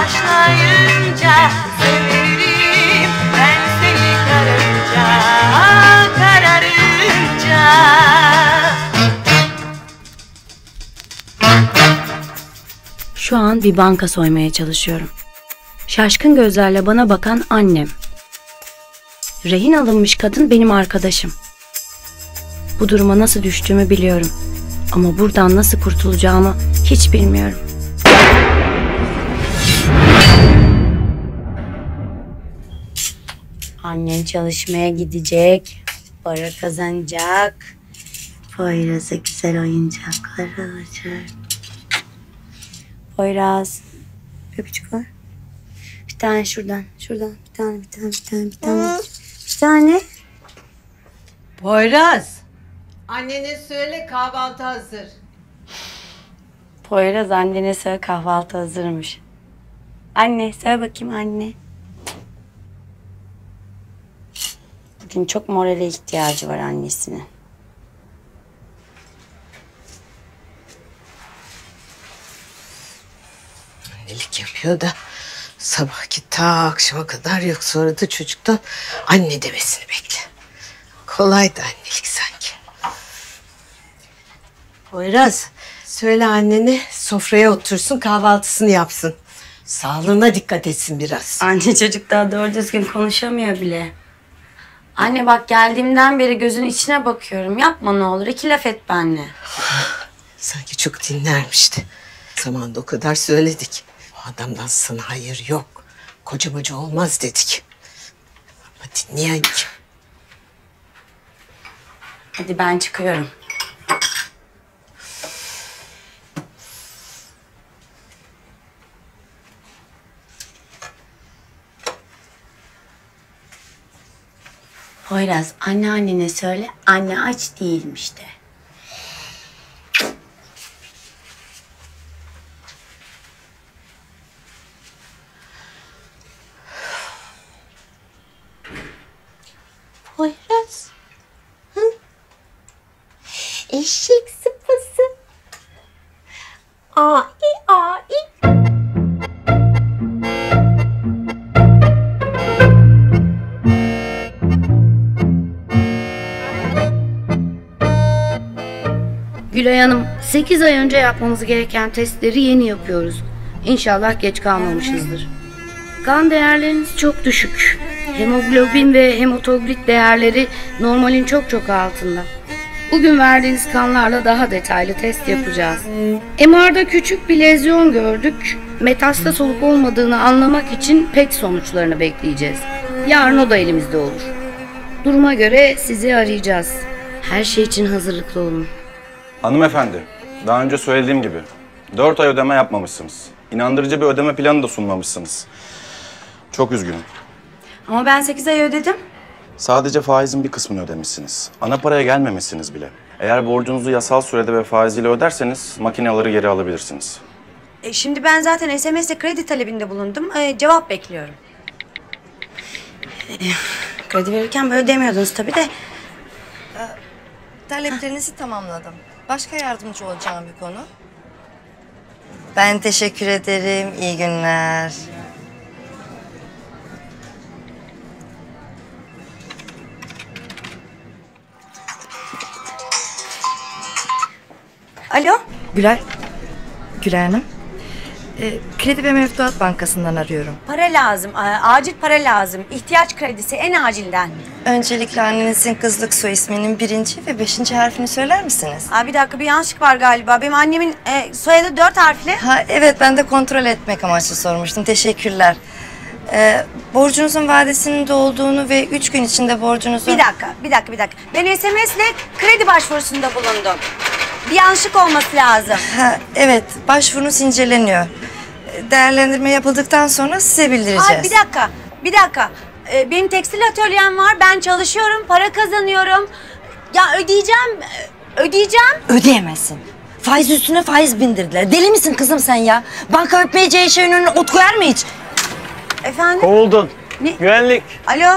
başlayınca severim ben seni kararınca, kararınca. Şu an bir banka soymaya çalışıyorum. Şaşkın gözlerle bana bakan annem. Rehin alınmış kadın benim arkadaşım. Bu duruma nasıl düştüğümü biliyorum. Ama buradan nasıl kurtulacağımı hiç bilmiyorum. Annem çalışmaya gidecek, para kazanacak. Poyraz'a güzel oyuncaklar alacak. Poyraz, öpücük var. Bir tane şuradan, şuradan, bir tane. Bir tane. Poyraz, annene söyle kahvaltı hazır. Poyraz annene söyle kahvaltı hazırmış. Anne, söyle bakayım anne. Bugün çok morale ihtiyacı var annesine. Annelik yapıyor da sabah git ta akşama kadar yok. Sonra da çocuktan anne demesini bekle. Kolay da annelik sanki. Poyraz, söyle annene sofraya otursun kahvaltısını yapsın. Sağlığına dikkat etsin biraz. Anne çocuk daha doğru düzgün konuşamıyor bile. Anne bak geldiğimden beri gözünün içine bakıyorum. Yapma ne olur. 2 laf et benimle. Sanki çok dinlermişti. Zamanında o kadar söyledik. Bu adamdan sana hayır yok. Koca olmaz dedik. Ama dinleyen kim? Hadi ben çıkıyorum. Poyraz, anneannene söyle, anne aç değilmiş de. Poyraz. Hı? Eşek sıpası. Ai. Gülay Hanım, 8 ay önce yapmamız gereken testleri yeni yapıyoruz. İnşallah geç kalmamışızdır. Kan değerleriniz çok düşük. Hemoglobin ve hematokrit değerleri normalin çok altında. Bugün verdiğiniz kanlarla daha detaylı test yapacağız. MR'da küçük bir lezyon gördük. Metastaz olup olmadığını anlamak için PET sonuçlarını bekleyeceğiz. Yarın o da elimizde olur. Duruma göre sizi arayacağız. Her şey için hazırlıklı olun. Hanımefendi, daha önce söylediğim gibi 4 ay ödeme yapmamışsınız. İnandırıcı bir ödeme planı da sunmamışsınız. Çok üzgünüm. Ama ben 8 ay ödedim. Sadece faizin bir kısmını ödemişsiniz. Ana paraya gelmemişsiniz bile. Eğer borcunuzu yasal sürede ve faiziyle öderseniz makineleri geri alabilirsiniz. Şimdi ben zaten SMS'le kredi talebinde bulundum. Cevap bekliyorum. Kredi verirken böyle demiyordunuz tabii de. Taleplerinizi tamamladım. Başka yardımcı olacağım bir konu. Ben teşekkür ederim. İyi günler. Alo? Gülay Hanım. Kredi ve Mevduat Bankası'ndan arıyorum. Para lazım. Acil para lazım. İhtiyaç kredisi en acilden. Öncelikle annenizin kızlık soy isminin 1. ve 5. harfini söyler misiniz? Bir dakika bir yanlışlık var galiba. Benim annemin soyadı 4 harfli. Evet, ben de kontrol etmek amaçlı sormuştum. Teşekkürler. Borcunuzun vadesinin dolduğunu ve 3 gün içinde borcunuzu... Bir dakika. Ben SMS'le kredi başvurusunda bulundum. Bir yanlışlık olması lazım. Evet, başvurunuz inceleniyor. Değerlendirme yapıldıktan sonra size bildireceğiz. Bir dakika. Benim tekstil atölyem var. Ben çalışıyorum, para kazanıyorum. Ya ödeyeceğim. Ödeyemezsin. Faiz üstüne faiz bindirdiler. Deli misin kızım sen ya? Banka öpmeyeceği şeyin önüne ot koyar mı hiç? Efendim? Kovuldun. Ne? Güvenlik. Alo.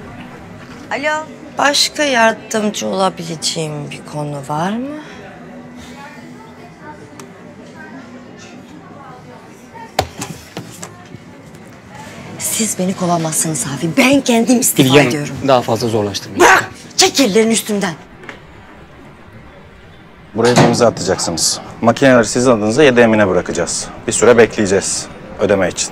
Başka yardımcı olabileceğim bir konu var mı? Siz beni kovamazsınız abi. Ben kendim istifa Bilge Hanım, ediyorum. daha fazla zorlaştırmayın. Bırak! Çek ellerini üstümden. Buraya bir imza atacaksınız. Makineleri sizin adınıza 7 emine bırakacağız. Bir süre bekleyeceğiz ödeme için.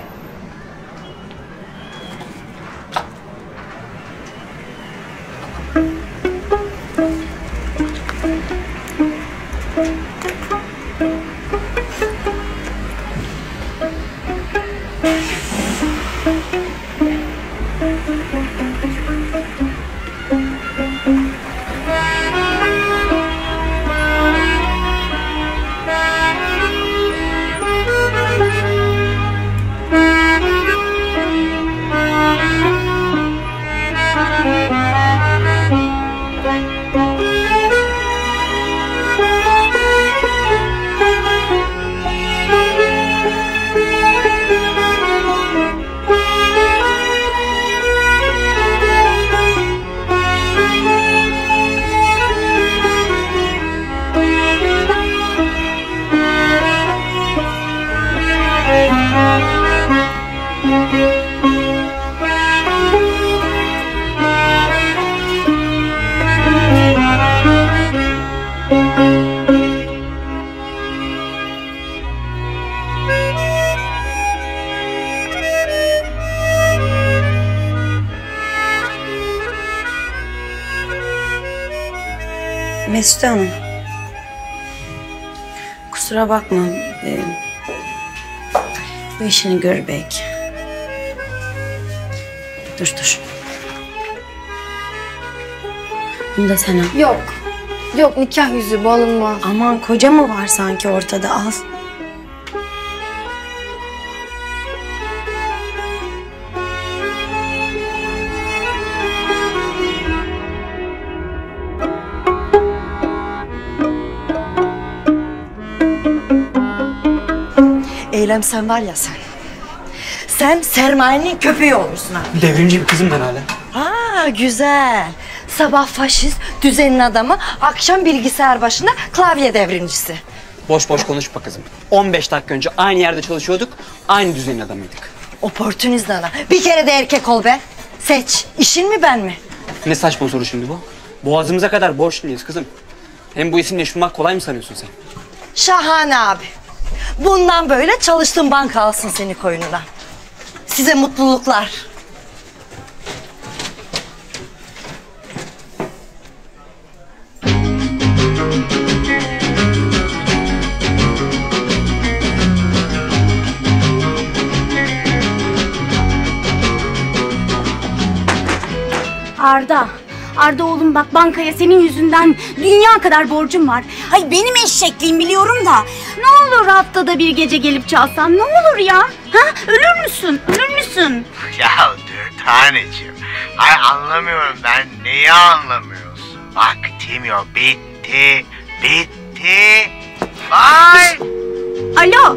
Mesut Hanım. Kusura bakma. Bu işini gör belki. Dur. Bunu da sen al. Yok. Yok, nikah yüzüğü bu alınmaz. Aman koca mı var sanki ortada, al. Eylem sen var ya sen. Sen sermayenin köpeği olursun ha. Devrimci bir kızım ben hala. Ha güzel. Sabah faşist, düzenin adamı, akşam bilgisayar başında klavye devrimcisi. Boş boş konuşma kızım. 15 dakika önce aynı yerde çalışıyorduk, aynı düzenin adamıydık. Oportunist adam. Bir kere de erkek ol be. Seç. İşin mi ben mi? Ne saçma soru şimdi bu? Boğazımıza kadar borçluyuz kızım. Hem bu isimle yaşamak kolay mı sanıyorsun sen? Şahane abi. Bundan böyle çalıştığın banka alsın seni koynuna. Size mutluluklar. Arda oğlum bak bankaya senin yüzünden dünya kadar borcum var. Ay benim eşekliğim biliyorum da. Ne olur haftada bir gece gelip çalsan ne olur ya? Ha? Ölür müsün? Ya dur taneciğim. Ay anlamıyorum ben. Neyi anlamıyorsun? Vaktim yok. Bitti. Bye. Alo.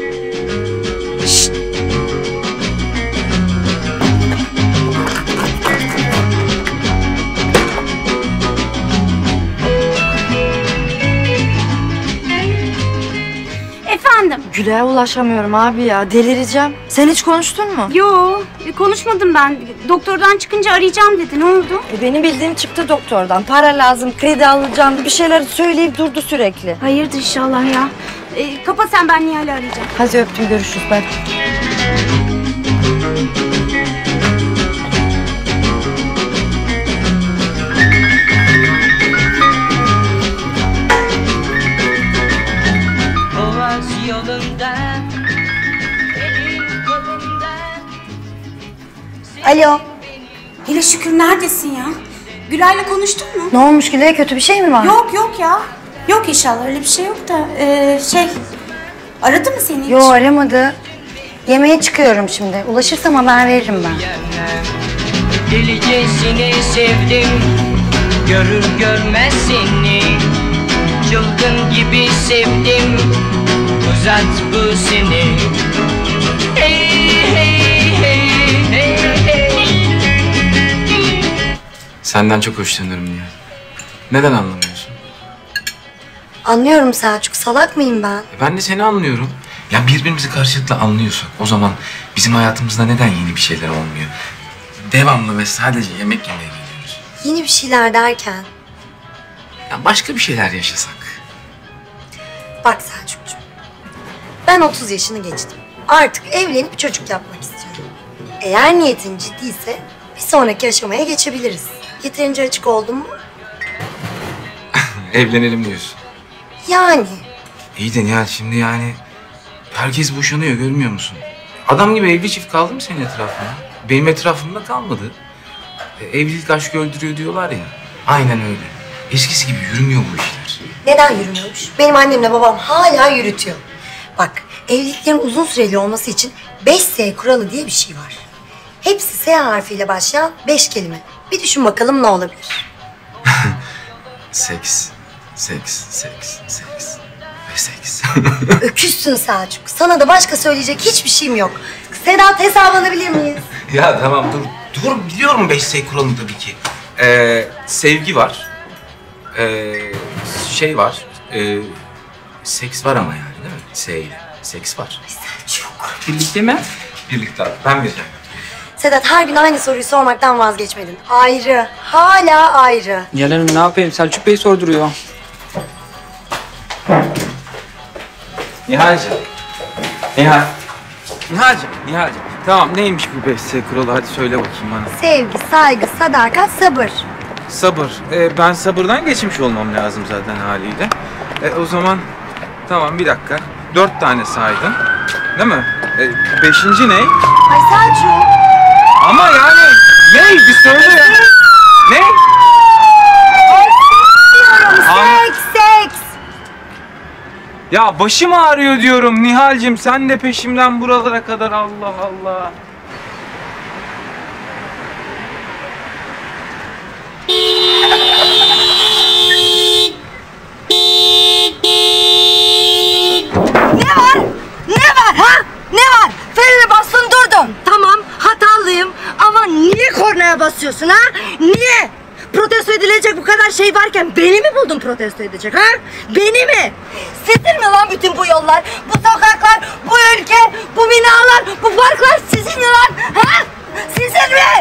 Efendim? Gülay'a ulaşamıyorum abi ya. Delireceğim. Sen hiç konuştun mu? Yo, konuşmadım ben. Doktordan çıkınca arayacağım dedi. Ne oldu? Benim bildiğim çıktı doktordan. Para lazım, kredi alacağım. Bir şeyler söyleyip durdu sürekli. Hayırdır inşallah ya. Kapa sen, ben Nihal'i arayacağım. Hadi öptüm, görüşürüz. Ben. Alo. Hele şükür, neredesin ya? Gülay'la konuştun mu? Ne olmuş Gülay'a, kötü bir şey mi var? Yok ya. Yok inşallah, öyle bir şey yok da. Aradı mı seni hiç? Yo, aramadı. Yemeğe çıkıyorum şimdi. Ulaşırsam haber veririm ben. Delicesine sevdim, görür görmez seni. Çılgın gibi sevdim, uzat bu seni. Hey hey hey hey hey. Senden çok hoşlanırım ya. Neden anlamıyorsun? Anlıyorum Selçuk, salak mıyım ben? Ben de seni anlıyorum. Ya birbirimizi karşılıklı anlıyorsak o zaman bizim Bizim hayatımızda neden yeni bir şeyler olmuyor? Devamlı ve sadece yemek yemeye geliyoruz. Yeni bir şeyler derken? Ya başka bir şeyler yaşasak. Bak Selçukcuğum, ben 30 yaşını geçtim. Artık evlenip çocuk yapmak istiyorum. Eğer niyetin ciddiyse bir sonraki aşamaya geçebiliriz. Yeterince açık oldun mu? Evlenelim diyorsun. Yani. İyi de Nihal şimdi yani herkes boşanıyor görmüyor musun? Adam gibi evli çift kaldı mı senin etrafında? Benim etrafımda kalmadı. Evlilik aşkı öldürüyor diyorlar ya. Aynen öyle. Eskisi gibi yürümüyor bu işler. Neden yürümüyormuş? Benim annemle babam hala yürütüyor. Bak, evliliklerin uzun süreli olması için 5S kuralı diye bir şey var. Hepsi S harfiyle başlayan 5 kelime. Bir düşün bakalım ne olabilir? Seks, seks, seks, seks ve seks. Öküzsün Selçuk. Sana da başka söyleyecek hiçbir şeyim yok. Sedat, hesap alabilir miyiz? Ya tamam dur. Dur biliyorum 5S kuralını tabii ki. Sevgi var. Şey var. Seks var ama yani değil mi? S ile. Seks var. Selçuk. Birlikte mi? Birlikte abi. Ben vereceğim. Sedat, her gün aynı soruyu sormaktan vazgeçmedin. Ayrı. Hala ayrı. Nihal Hanım ne yapayım? Selçuk Bey sorduruyor. Nihal'cığım. Nihal'cığım. Tamam neymiş bu 5S kuralı? Hadi söyle bakayım bana. Sevgi, saygı, sadakat, sabır. Sabır. Ben sabırdan geçmiş olmam lazım zaten haliyle. O zaman tamam bir dakika. 4 tane saydın. Değil mi? 5. ne? Ay Selçuk. Ama yani ne? Bir söyle ya. Ne? Seks. Ya başım ağrıyor diyorum Nihal'cim. Sen de peşimden buralara kadar Allah Allah. Ne var ha? Ne var? Frene bastın durdun. Tamam, hatalıyım ama niye kornaya basıyorsun ha? Niye? Protesto edilecek bu kadar şey varken beni mi buldun protesto edecek ha? Beni mi? Sizin mi lan bütün bu yollar, bu sokaklar, bu ülke, bu binalar, bu parklar sizin mi lan? Ha? Sizin mi?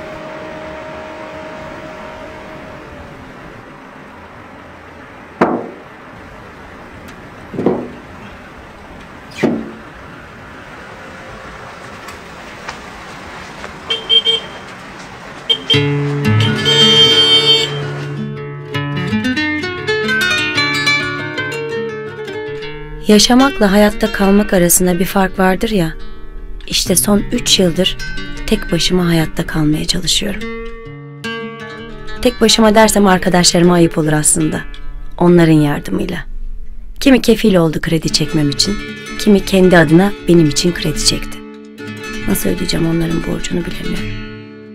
Yaşamakla hayatta kalmak arasında bir fark vardır ya. İşte son 3 yıldır tek başıma hayatta kalmaya çalışıyorum. Tek başıma dersem arkadaşlarıma ayıp olur aslında. Onların yardımıyla. Kimi kefil oldu kredi çekmem için, kimi kendi adına benim için kredi çekti. Nasıl ödeyeceğim onların borcunu bilemiyorum.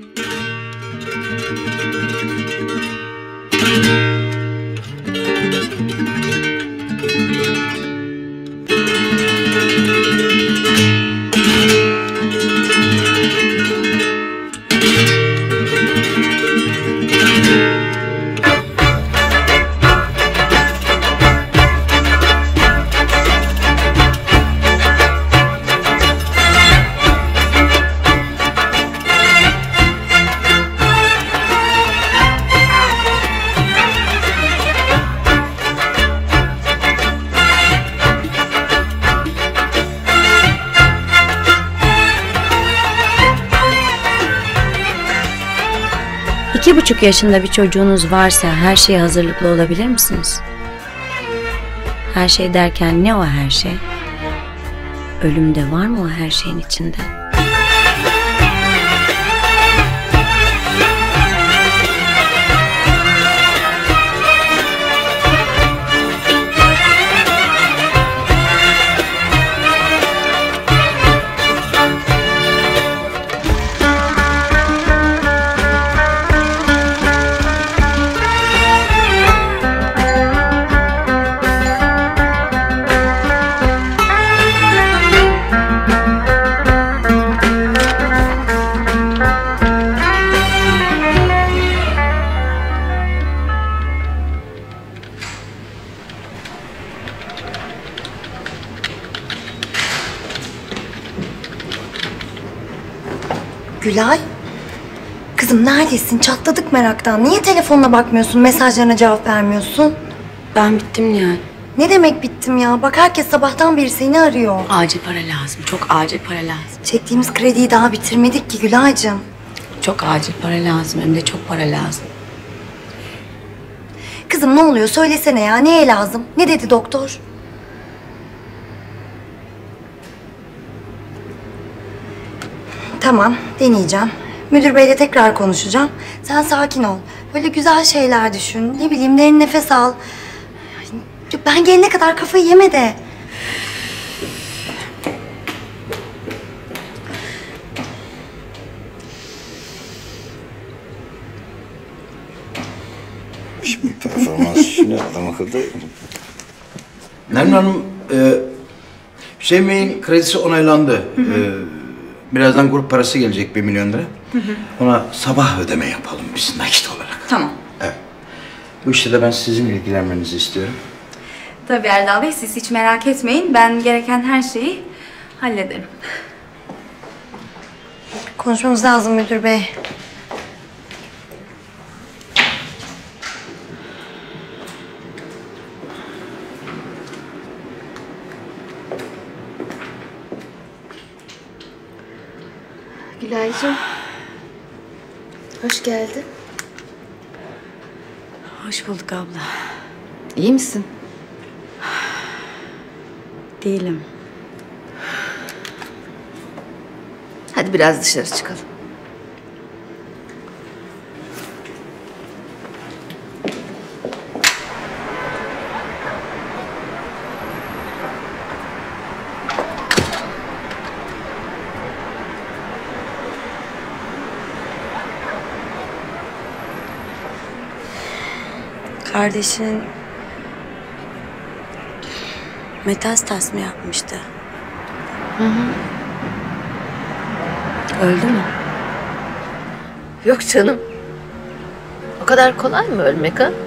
İki 2,5 yaşında bir çocuğunuz varsa her şeye hazırlıklı olabilir misiniz? Her şey derken ne o her şey? Ölüm de var mı o her şeyin içinde? Gülay. Kızım neredesin? Çatladık meraktan. Niye telefonuna bakmıyorsun? Mesajlarına cevap vermiyorsun? Ben bittim Nihal. Ne demek bittim ya? Bak herkes sabahtan beri seni arıyor. Acil para lazım. Çok acil para lazım. Çektiğimiz krediyi daha bitirmedik ki Gülay'cığım. Çok acil para lazım. Hem de çok para lazım. Kızım ne oluyor? Söylesene ya. Neye lazım? Ne dedi doktor? Tamam, deneyeceğim. Müdür beyle tekrar konuşacağım. Sen sakin ol. Böyle güzel şeyler düşün. Ne bileyim, derin nefes al. Ben gelene kadar kafayı yeme de. Şimdi performans işini adam akıllı. Nermin Hanım, Hüseyin Bey'in kredisi onaylandı. Birazdan grup parası gelecek 1 milyon lira. Ona sabah ödeme yapalım biz nakit olarak. Tamam. Evet. Bu işte de ben sizin ilgilenmenizi istiyorum. Tabii Erdal Bey, siz hiç merak etmeyin. Ben gereken her şeyi hallederim. Konuşmamız lazım müdür bey. Gülaycığım. Hoş geldin. Hoş bulduk abla. İyi misin? Değilim. Hadi biraz dışarı çıkalım. Kardeşinin metastas mı yapmıştı? Öldü mü? Yok canım. O kadar kolay mı ölmek ha?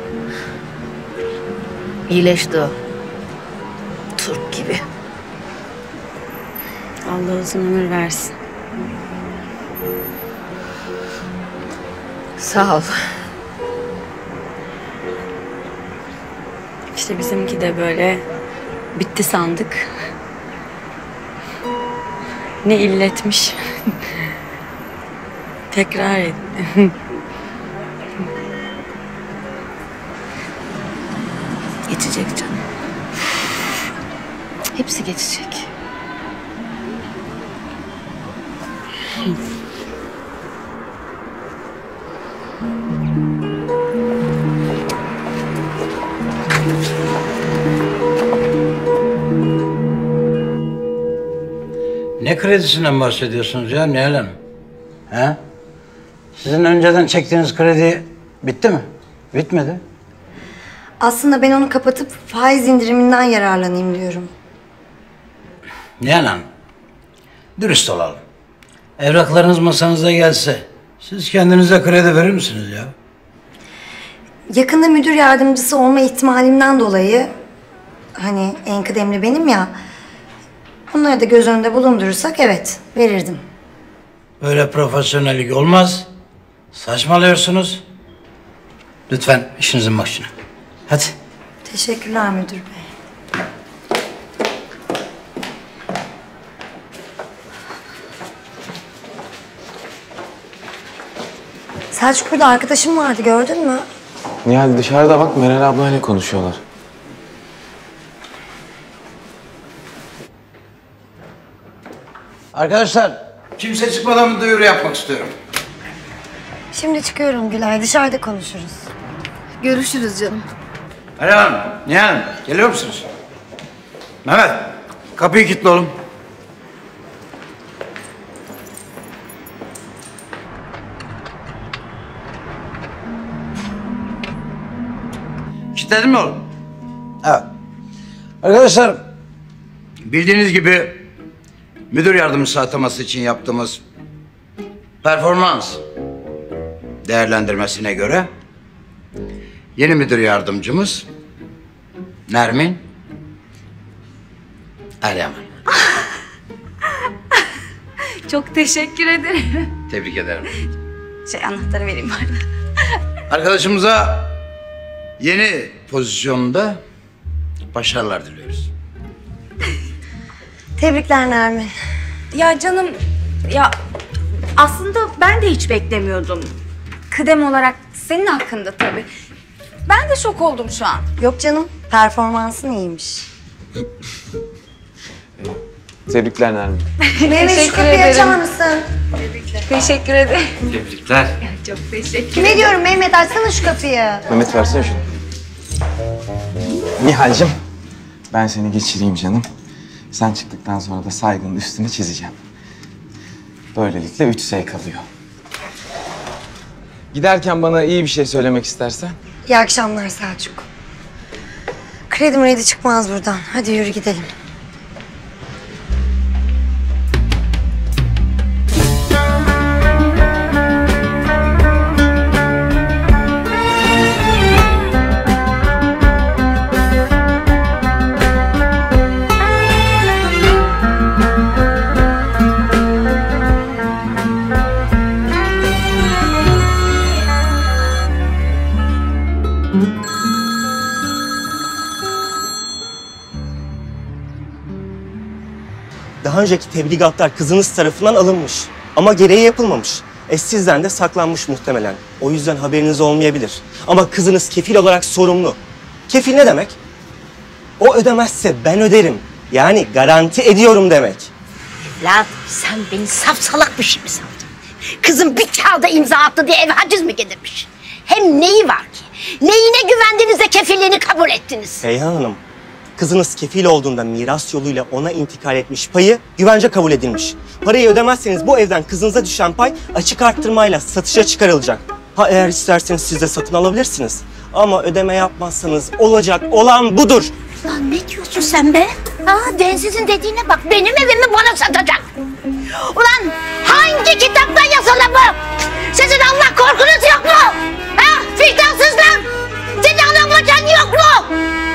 İyileşti o. Turp gibi. Allah uzun ömür versin. Sağ ol. İşte bizimki de böyle bitti sandık. Ne illetmiş. Tekrar etti. Geçecek canım. Hepsi geçecek. Ne kredisinden bahsediyorsunuz ya Nihal Hanım? He? Sizin önceden çektiğiniz kredi bitti mi? Bitmedi. Aslında ben onu kapatıp faiz indiriminden yararlanayım diyorum. Nihal Hanım, dürüst olalım. Evraklarınız masanıza gelse, siz kendinize kredi verir misiniz ya? Yakında müdür yardımcısı olma ihtimalimden dolayı... ...hani en kıdemli benim ya... ...onları da göz önünde bulundurursak evet, verirdim. Böyle profesyonellik olmaz. Saçmalıyorsunuz. Lütfen işinizin başına. Hadi. Teşekkürler müdür bey. Selçuk, burada arkadaşım vardı, gördün mü? Nihal dışarıda bak, Meral ablayla konuşuyorlar. Arkadaşlar, kimse çıkmadan bir duyuru yapmak istiyorum. Şimdi çıkıyorum Gülay, dışarıda konuşuruz. Görüşürüz canım. Meral Hanım, Nihal Hanım, geliyor musunuz? Mehmet, kapıyı kilitle oğlum. Kilitledin mi oğlum? Evet. Arkadaşlar, bildiğiniz gibi müdür yardımcısı ataması için yaptığımız performans değerlendirmesine göre yeni müdür yardımcımız Nermin Eryaman. Çok teşekkür ederim. Tebrik ederim. Anahtarı vereyim bari. Arkadaşımıza yeni pozisyonda başarılar diliyoruz. Tebrikler Nermin. Ya canım, ya aslında ben de hiç beklemiyordum. Kıdem olarak senin hakkında tabii. Ben de şok oldum şu an. Yok canım, performansın iyiymiş. Tebrikler Nermin. Mehmet şu kapıyı açar mısın? Teşekkür ederim. Tebrikler. Çok teşekkür Kime diyorum Mehmet, açsana şu kapıyı. Mehmet versene şunu. Nihal'cim, ben seni geçireyim canım. Sen çıktıktan sonra da saygının üstünü çizeceğim. Böylelikle 3S kalıyor. Giderken bana iyi bir şey söylemek istersen. İyi akşamlar Selçuk. Kredi çıkmaz buradan. Hadi yürü gidelim. Daha önceki tebligatlar kızınız tarafından alınmış. Ama gereği yapılmamış. Sizden de saklanmış muhtemelen. O yüzden haberiniz olmayabilir. Ama kızınız kefil olarak sorumlu. Kefil ne demek? O ödemezse ben öderim. Yani garanti ediyorum demek. Evladım sen beni safsalak bir şey mi sandın? Kızım bir kağıda imza attı diye eve haciz mi getirmiş? Hem neyi var ki? Neyine güvendiniz de kefilliğini kabul ettiniz? Seyhan Hanım, kızınız kefil olduğunda miras yoluyla ona intikal etmiş payı güvence kabul edilmiş. Parayı ödemezseniz bu evden kızınıza düşen pay açık arttırmayla satışa çıkarılacak. Ha eğer isterseniz siz de satın alabilirsiniz. Ama ödeme yapmazsanız olacak olan budur. Lan ne diyorsun sen be? Densizin dediğine bak, benim evimi bana satacak. Ulan hangi kitapta yazılı bu? Sizin Allah korkunuz yok mu? Vicdansızlar! Sizin anamlacan yok mu?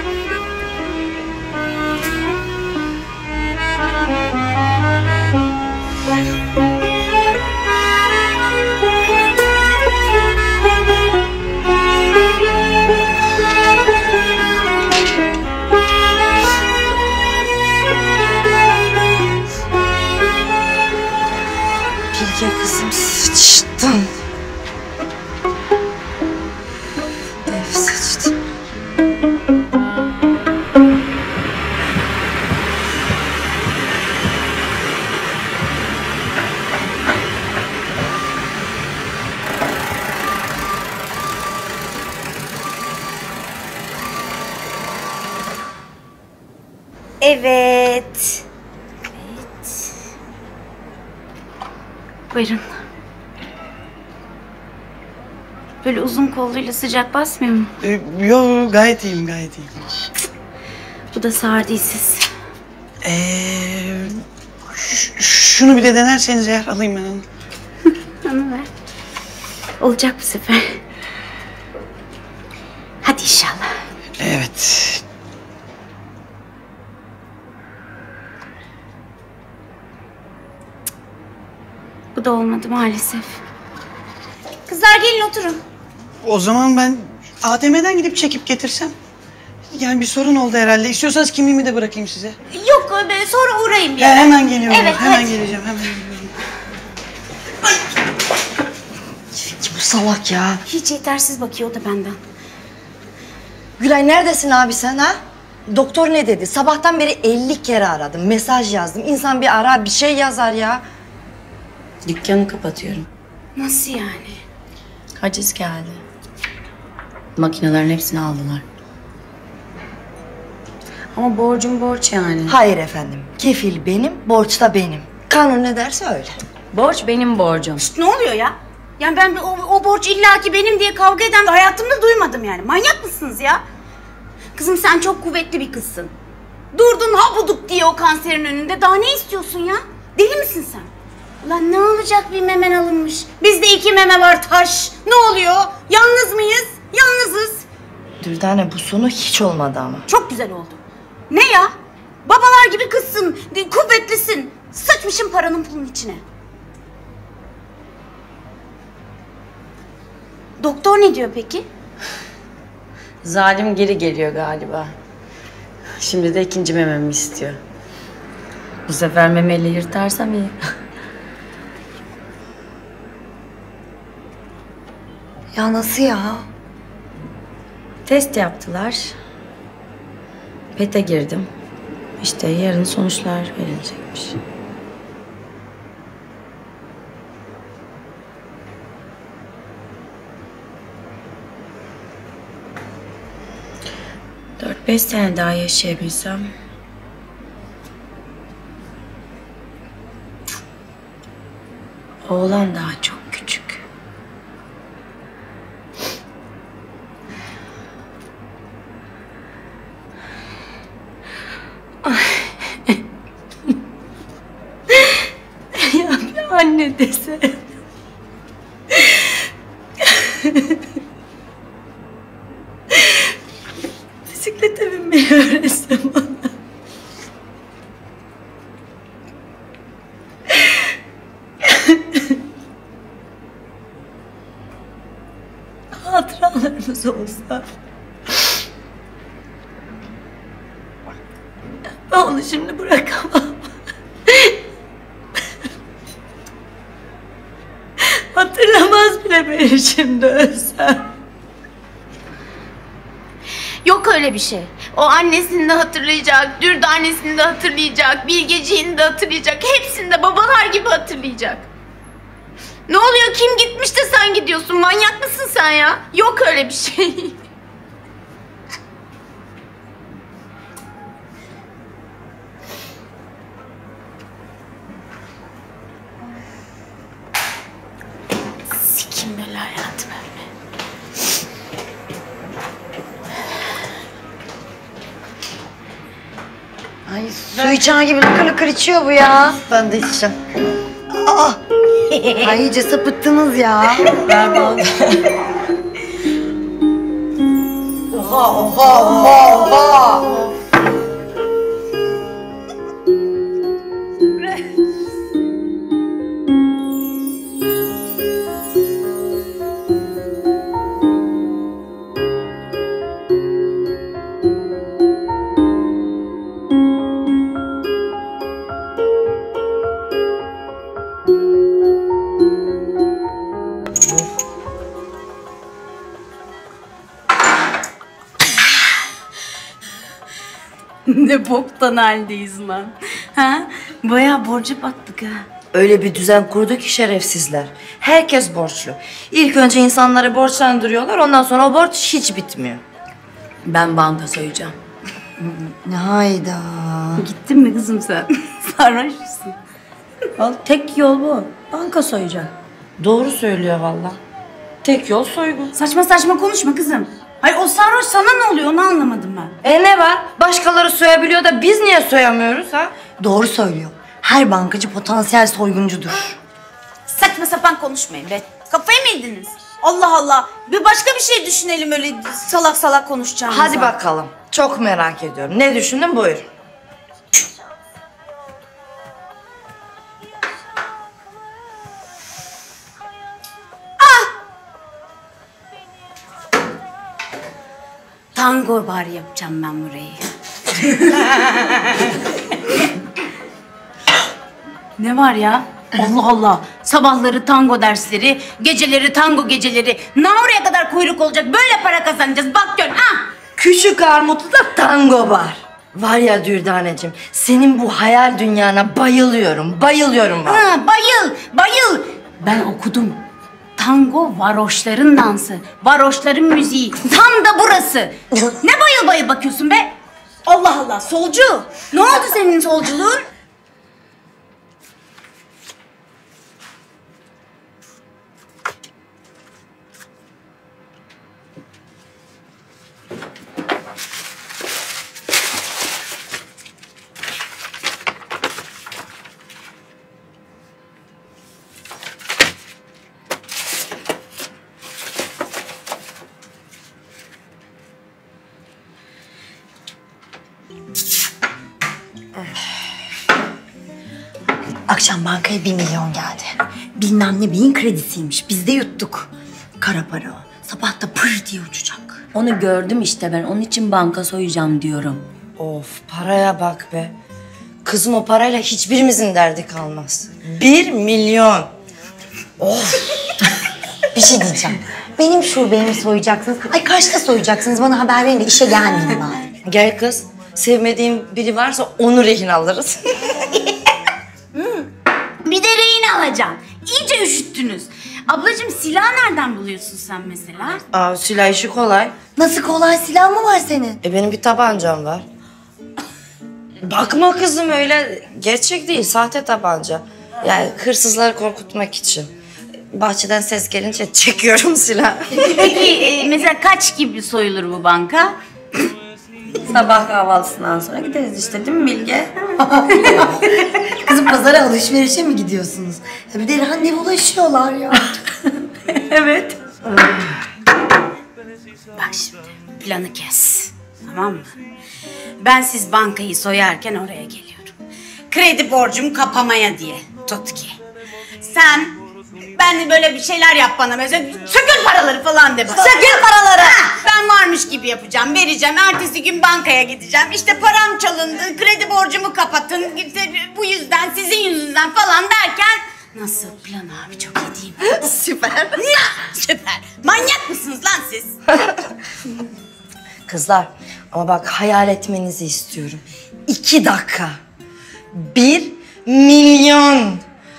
Bilge kızım sıçtın. Dev sıçtı. Evet. Buyurun. Böyle uzun kolluyla sıcak basmıyor mu? Yo gayet iyiyim, gayet iyiyim. Bu da sardıysiz. Şunu bir de denerseniz eğer alayım ben onu. Onu ver. Olacak bu sefer. Hadi inşallah. Evet. Bu da olmadı maalesef. Kızlar gelin oturun. O zaman ben ATM'den gidip çekip getirsem. Yani bir sorun oldu herhalde. İstiyorsanız kimliğimi de bırakayım size. Yok sonra uğrayayım ya. Hemen geliyorum. Evet, hemen hadi. geleceğim. Hemen geliyorum. Bu salak ya. Hiç yetersiz bakıyor o da benden. Gülay neredesin abi sen ha? Doktor ne dedi? Sabahtan beri 50 kere aradım. Mesaj yazdım. İnsan bir arar bir şey yazar ya. Dükkanı kapatıyorum. Nasıl yani? Haciz geldi. Makinelerin hepsini aldılar. Ama borcum borç yani. Hayır efendim. Kefil benim, borç da benim. Kanun ne derse öyle. Borç benim borcum. Şişt, ne oluyor ya? Yani ben o borç illaki benim diye kavga eden hayatımda duymadım yani. Manyak mısınız ya? Kızım sen çok kuvvetli bir kızsın. Durdun habuduk diye o kanserin önünde. Daha ne istiyorsun ya? Deli misin sen? Ulan ne olacak bir memen alınmış. Bizde 2 meme var taş. Ne oluyor? Yalnız mıyız? Yalnızız. Dürdane bu sonu hiç olmadı ama. Çok güzel oldu. Ne ya? Babalar gibi kızsın, kuvvetlisin. Sıçmışın paranın pulun içine. Doktor ne diyor peki? Zalim geri geliyor galiba. Şimdi de ikinci mememi istiyor. Bu sefer memeyle yırtarsam iyi. Ya nasıl ya? Test yaptılar. PET'e girdim. İşte yarın sonuçlar verilecekmiş. Dört beş sene daha yaşayabilsem... Oğlan daha çok küçük. Ya bir anne dese. Bisiklete binmeyi öğretse bana. Hatıralarımız olsa. Ben onu şimdi bırakamam. Hatırlamaz bile beni şimdi ölsem. Yok öyle bir şey. O annesini de hatırlayacak, Dürdanesini de hatırlayacak, Bilgeciğini de hatırlayacak. Hepsini de babalar gibi hatırlayacak. Ne oluyor? Kim gitmiş de sen gidiyorsun? Manyak mısın sen ya? Yok öyle bir şey. Sikim böyle hayatım ölme. Ay su içen gibi lıkır lıkır içiyor bu ya. Ben de içeceğim. Aa! Ay iyice sapıttınız ya. Ver bana. Oha oha oha oha. Ne boktan haldeyiz lan. Ha? Bayağı borca battık ha. Öyle bir düzen kurdu ki şerefsizler. Herkes borçlu. İlk önce insanları borçlandırıyorlar, ondan sonra o borç hiç bitmiyor. Ben banka soyacağım. Hayda. Gittin mi kızım sen? Sarhoş musun? Al, tek yol bu. Banka soyacağım. Doğru söylüyor vallahi. Tek yol soygun. Saçma saçma konuşma kızım. Hayır o sarhoş sana ne oluyor onu anlamadım ben. Ne var? Başkaları soyabiliyor da biz niye soyamıyoruz ha? Doğru söylüyor. Her bankacı potansiyel soyguncudur. Saçma sapan konuşmayın be. Kafayı mı yediniz? Allah Allah. Bir başka bir şey düşünelim öyle salak salak konuşacağımıza. Hadi bakalım. Çok merak ediyorum. Ne düşündün buyur. Tango bar yapacağım ben burayı. Ne var ya? Allah Allah. Sabahları tango dersleri, geceleri tango geceleri. Oraya kadar kuyruk olacak. Böyle para kazanacağız. Bak gör. Ha! Küçük Armutlu'da tango var. Var ya Dürdaneciğim, senin bu hayal dünyana bayılıyorum. Bayılıyorum ben. Ha, bayıl. Ben okudum. Tango varoşların dansı, varoşların müziği. Tam da burası. Ne bayıl bakıyorsun be? Allah Allah, solcu. Ne oldu senin solculuğun? Akşam bankaya 1 milyon geldi. Bilmem ne beyin kredisiymiş. Biz de yuttuk. Kara para o. Sabah da pır diye uçacak. Onu gördüm işte ben. Onun için banka soyacağım diyorum. Of paraya bak be. Kızım o parayla hiçbirimizin derdi kalmaz. 1 milyon. Of. Bir şey diyeceğim. Benim şubemi soyacaksınız. Ay kaçta soyacaksınız? Bana haber verin de işe gelmeyeyim bari. Gel kız. Sevmediğim biri varsa onu rehin alırız. Bir de rehin alacağım. İyice üşüttünüz. Ablacığım silah nereden buluyorsun sen mesela? Aa silah işi kolay. Nasıl kolay, silah mı var senin? Benim bir tabancam var. Bakma kızım öyle gerçek değil, sahte tabanca. Yani hırsızları korkutmak için. Bahçeden ses gelince çekiyorum silahı. Peki mesela kaç gibi soyulur bu banka? Sabah kahvaltısından sonra gideriz işte değil mi Bilge? Kızım pazara alışverişe mi gidiyorsunuz? Ya bir de randevulaşıyorlar ya. Evet. Bak şimdi planı kes. Tamam mı? Ben siz bankayı soyarken oraya geliyorum. Kredi borcumu kapamaya diye. Tut ki. Sen ben böyle bir şeyler yap bana mesela. Sökül paraları falan de bana. Sökül paraları. Ben varmış gibi yapacağım. Vereceğim. Ertesi gün bankaya gideceğim. İşte param çalındı. Kredi borcumu kapatın. İşte bu yüzden sizin yüzünden falan derken. Nasıl plan abi çok iyi değil mi? Süper. Süper. Manyak mısınız lan siz? Kızlar ama bak hayal etmenizi istiyorum. 2 dakika. 1 milyon.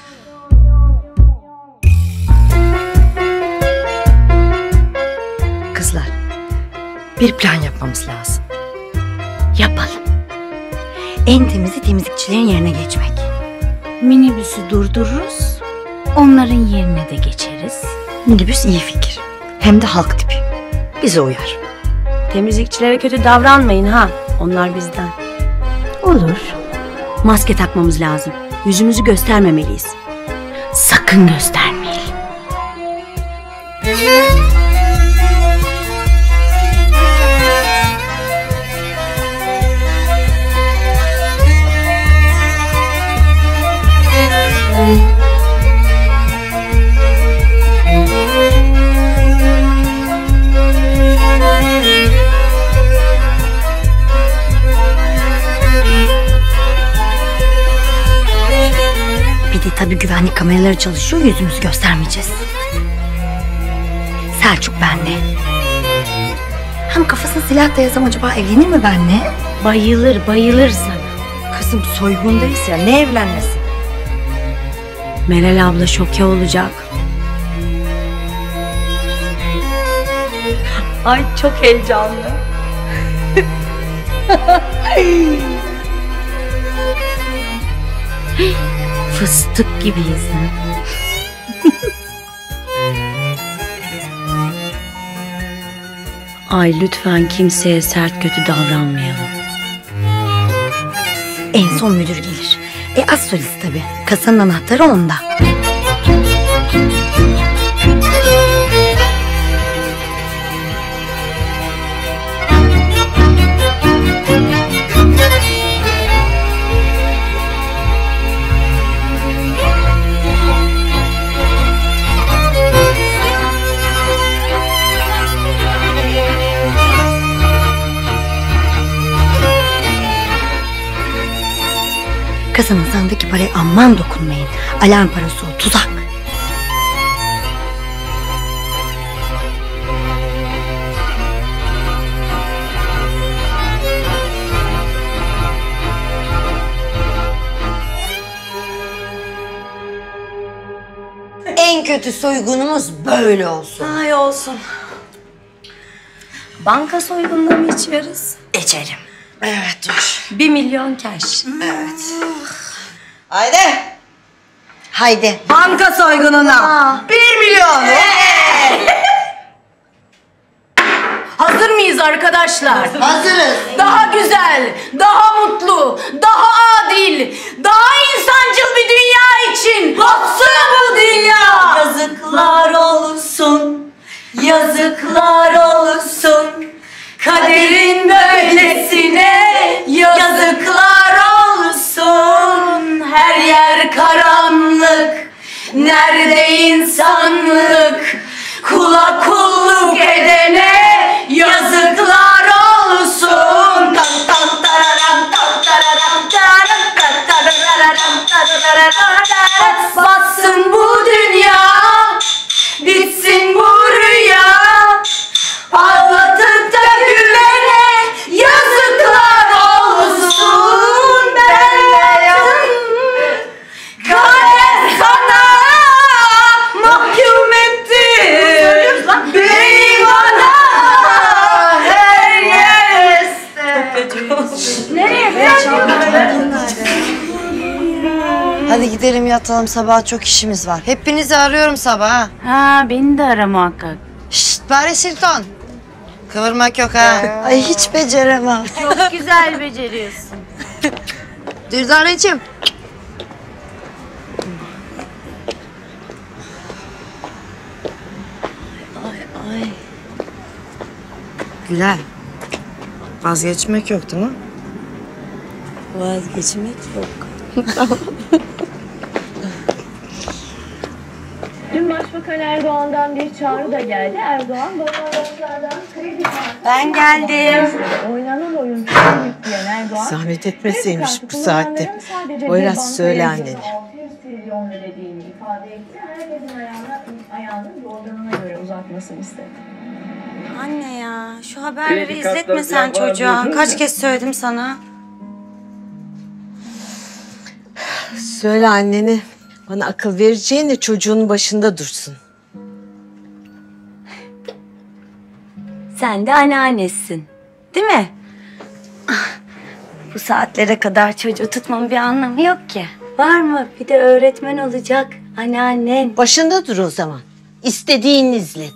Kızlar bir plan yapmamız lazım. Yapalım. En temizi temizlikçilerin yerine geçmek. Minibüsü durdururuz. Onların yerine de geçeriz. Minibüs iyi fikir. Hem de halk tipi. Bize uyar. Temizlikçilere kötü davranmayın ha. Onlar bizden. Olur. Maske takmamız lazım. Yüzümüzü göstermemeliyiz. Sakın göstermeyelim. Bir de tabii güvenlik kameraları çalışıyor, yüzümüzü göstermeyeceğiz. Selçuk bende. Hem kafasına silah dayasam acaba evlenir mi benimle? Bayılır sana. Kızım soygundayız ya, ne evlenmesi? Meral abla şoke olacak. Ay çok heyecanlı. Fıstık gibiyiz ha. Ay lütfen kimseye sert kötü davranmayalım. En son müdür gelir. Az solist tabii. Kasanın anahtarı onda. Kasanın sandaki paraya aman dokunmayın. Alarm parası o, tuzak. En kötü soygunumuz böyle olsun. Ay olsun. Banka soygununa mı içiyoruz? İçerim. Evet dur. 1 milyon cash. Evet. Haydi. Haydi. Banka soygununa. 1 milyon. Hazır mıyız arkadaşlar? Hazırız. Daha güzel, daha mutlu, daha adil, daha insancıl bir dünya için batsın bu dünya. Yazıklar olsun, yazıklar olsun. Kaderin böylesine yazıklar olsun. Her yer karanlık, nerede insanlık? Kula kulluk edene yazıklar olsun. Tan tan tararam tan tararam tararam tan tararam tararam. Batsın bu dünya, bitsin bu rüya. Ağlatıp da gülene yazıklar olsun. Benden kader sana mahkum etti. Beni bana her yerde. Nereye? Hadi gidelim yatalım, sabah çok işimiz var. Hepinizi arıyorum sabah. Ha, beni de ara muhakkak. Şşt Paris Hilton. Kıvırmak yok ha. Ay hiç beceremem. Çok güzel beceriyorsun. Dürdaneciğim. Ay. Güler. Vazgeçmek yok değil mi? Vazgeçmek yok. Dün Başbakan Erdoğan'dan bir çağrı da geldi. Erdoğan vatandaşlardan kredi kartı... Ben geldim. Oynanan oyun çok yükleyen Erdoğan... Zahmet etmeseymiş bu saatte. Biraz söyle annene. 600 trilyon ödediğini ifade etti. Herkesin ayağını yorganına göre uzatmasını istedi. Anne ya, şu haberleri izletme sen çocuğa. Kaç kez söyledim sana. Söyle annene. Bana akıl vereceğine çocuğun başında dursun. Sen de anneannesin. Değil mi? Ah, bu saatlere kadar çocuğu tutmamın bir anlamı yok ki. Var mı? Bir de öğretmen olacak anneannen. Başında dur o zaman. İstediğini izlet.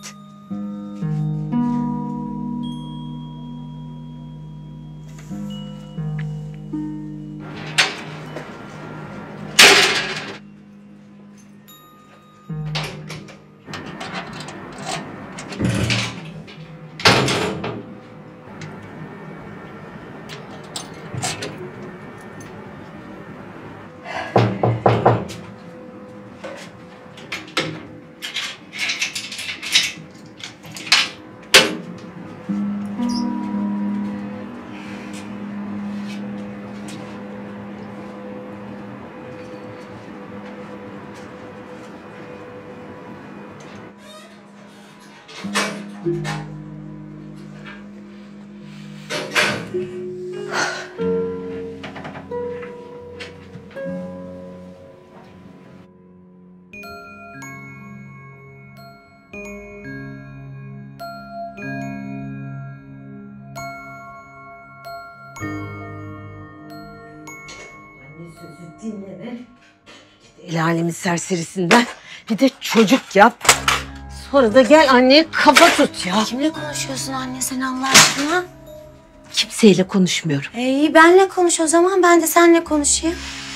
Dinleme. El alemin serserisinden bir de çocuk yap. Sonra da gel anneye kafa tut ya. Kimle konuşuyorsun anne sen Allah aşkına? Kimseyle konuşmuyorum. İyi benle konuş o zaman, ben de seninle konuşayım.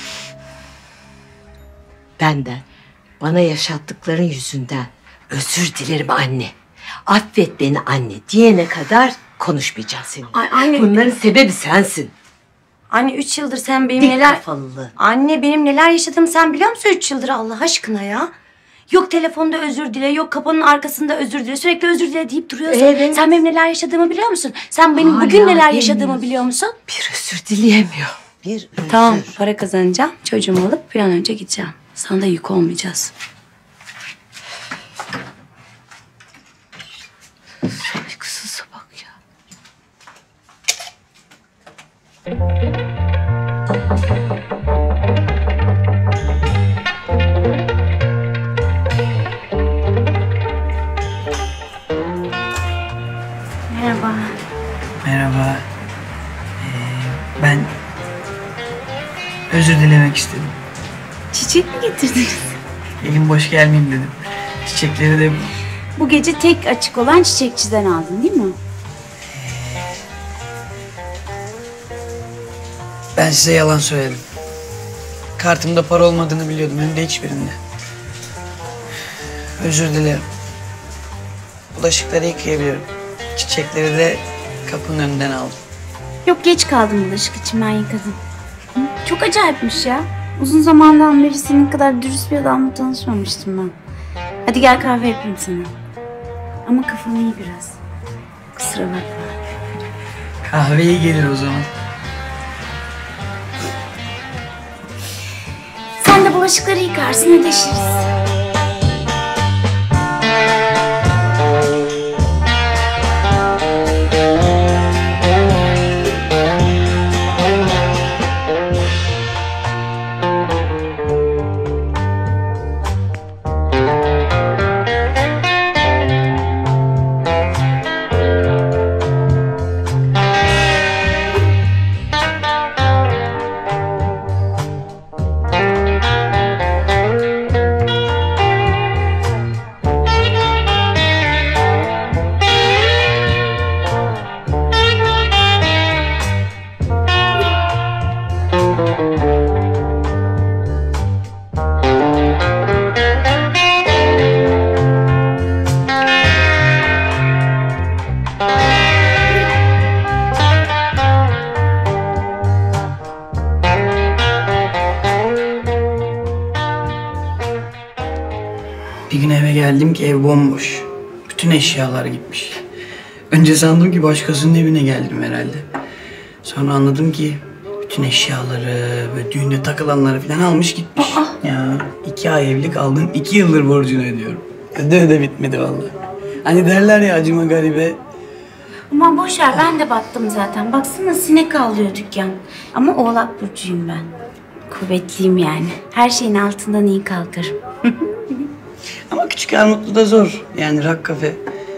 Benden, bana yaşattıkların yüzünden özür dilerim anne. Affet beni anne diyene kadar konuşmayacağım seninle. Ay, anne. Bunların sebebi sensin. Anne 3 yıldır sen benim Dik neler... kafalılığı. Anne benim neler yaşadığımı sen biliyor musun 3 yıldır Allah aşkına ya? Yok telefonda özür dile, yok kapının arkasında özür dile. Sürekli özür dile deyip duruyorsun. Evet. Sen benim neler yaşadığımı biliyor musun? Sen benim Hala bugün neler bilmiyorum. yaşadığımı biliyor musun? Bir özür dileyemiyor. Bir özür. Tamam, para kazanacağım. Çocuğumu alıp bir an önce gideceğim. Sana da yük olmayacağız. Saygısıza bak ya. Merhaba. Merhaba. Ben özür dilemek istedim. Çiçek mi getirdiniz? Elim boş gelmeyeyim dedim. Çiçekleri de Bu gece tek açık olan çiçekçiden aldın değil mi? ben size yalan söyledim. Kartımda para olmadığını biliyordum, hem de hiçbirinde. Özür dilerim. Bulaşıkları yıkayabilirim. Çiçekleri de kapının önünden aldım. Yok geç kaldım bulaşık için, ben yıkadım. Hı? Çok acayipmiş ya. Uzun zamandan beri senin kadar dürüst bir adamla tanışmamıştım ben. Hadi gel kahve yapayım sana. Ama kafam iyi biraz. Kusura bakma. Kahve iyi gelir o zaman. Sen de bulaşıkları yıkarsın, ödeşiriz. Bir gün eve geldim ki ev bomboş. Bütün eşyalar gitmiş. Önce sandım ki başkasının evine geldim herhalde. Sonra anladım ki bütün eşyaları ve düğünde takılanları falan almış gitmiş. Ya 2 ay evli kaldım, 2 yıldır borcunu ödüyorum. Öde bitmedi vallahi. Hani derler ya acıma garibe. Aman boş ver, ben de battım zaten. Baksana sinek avlıyor dükkan. Ama Oğlak burcuyum ben. Kuvvetliyim yani. Her şeyin altından iyi kalkarım. Ama Küçük Armutlu da zor. Yani rock kafe.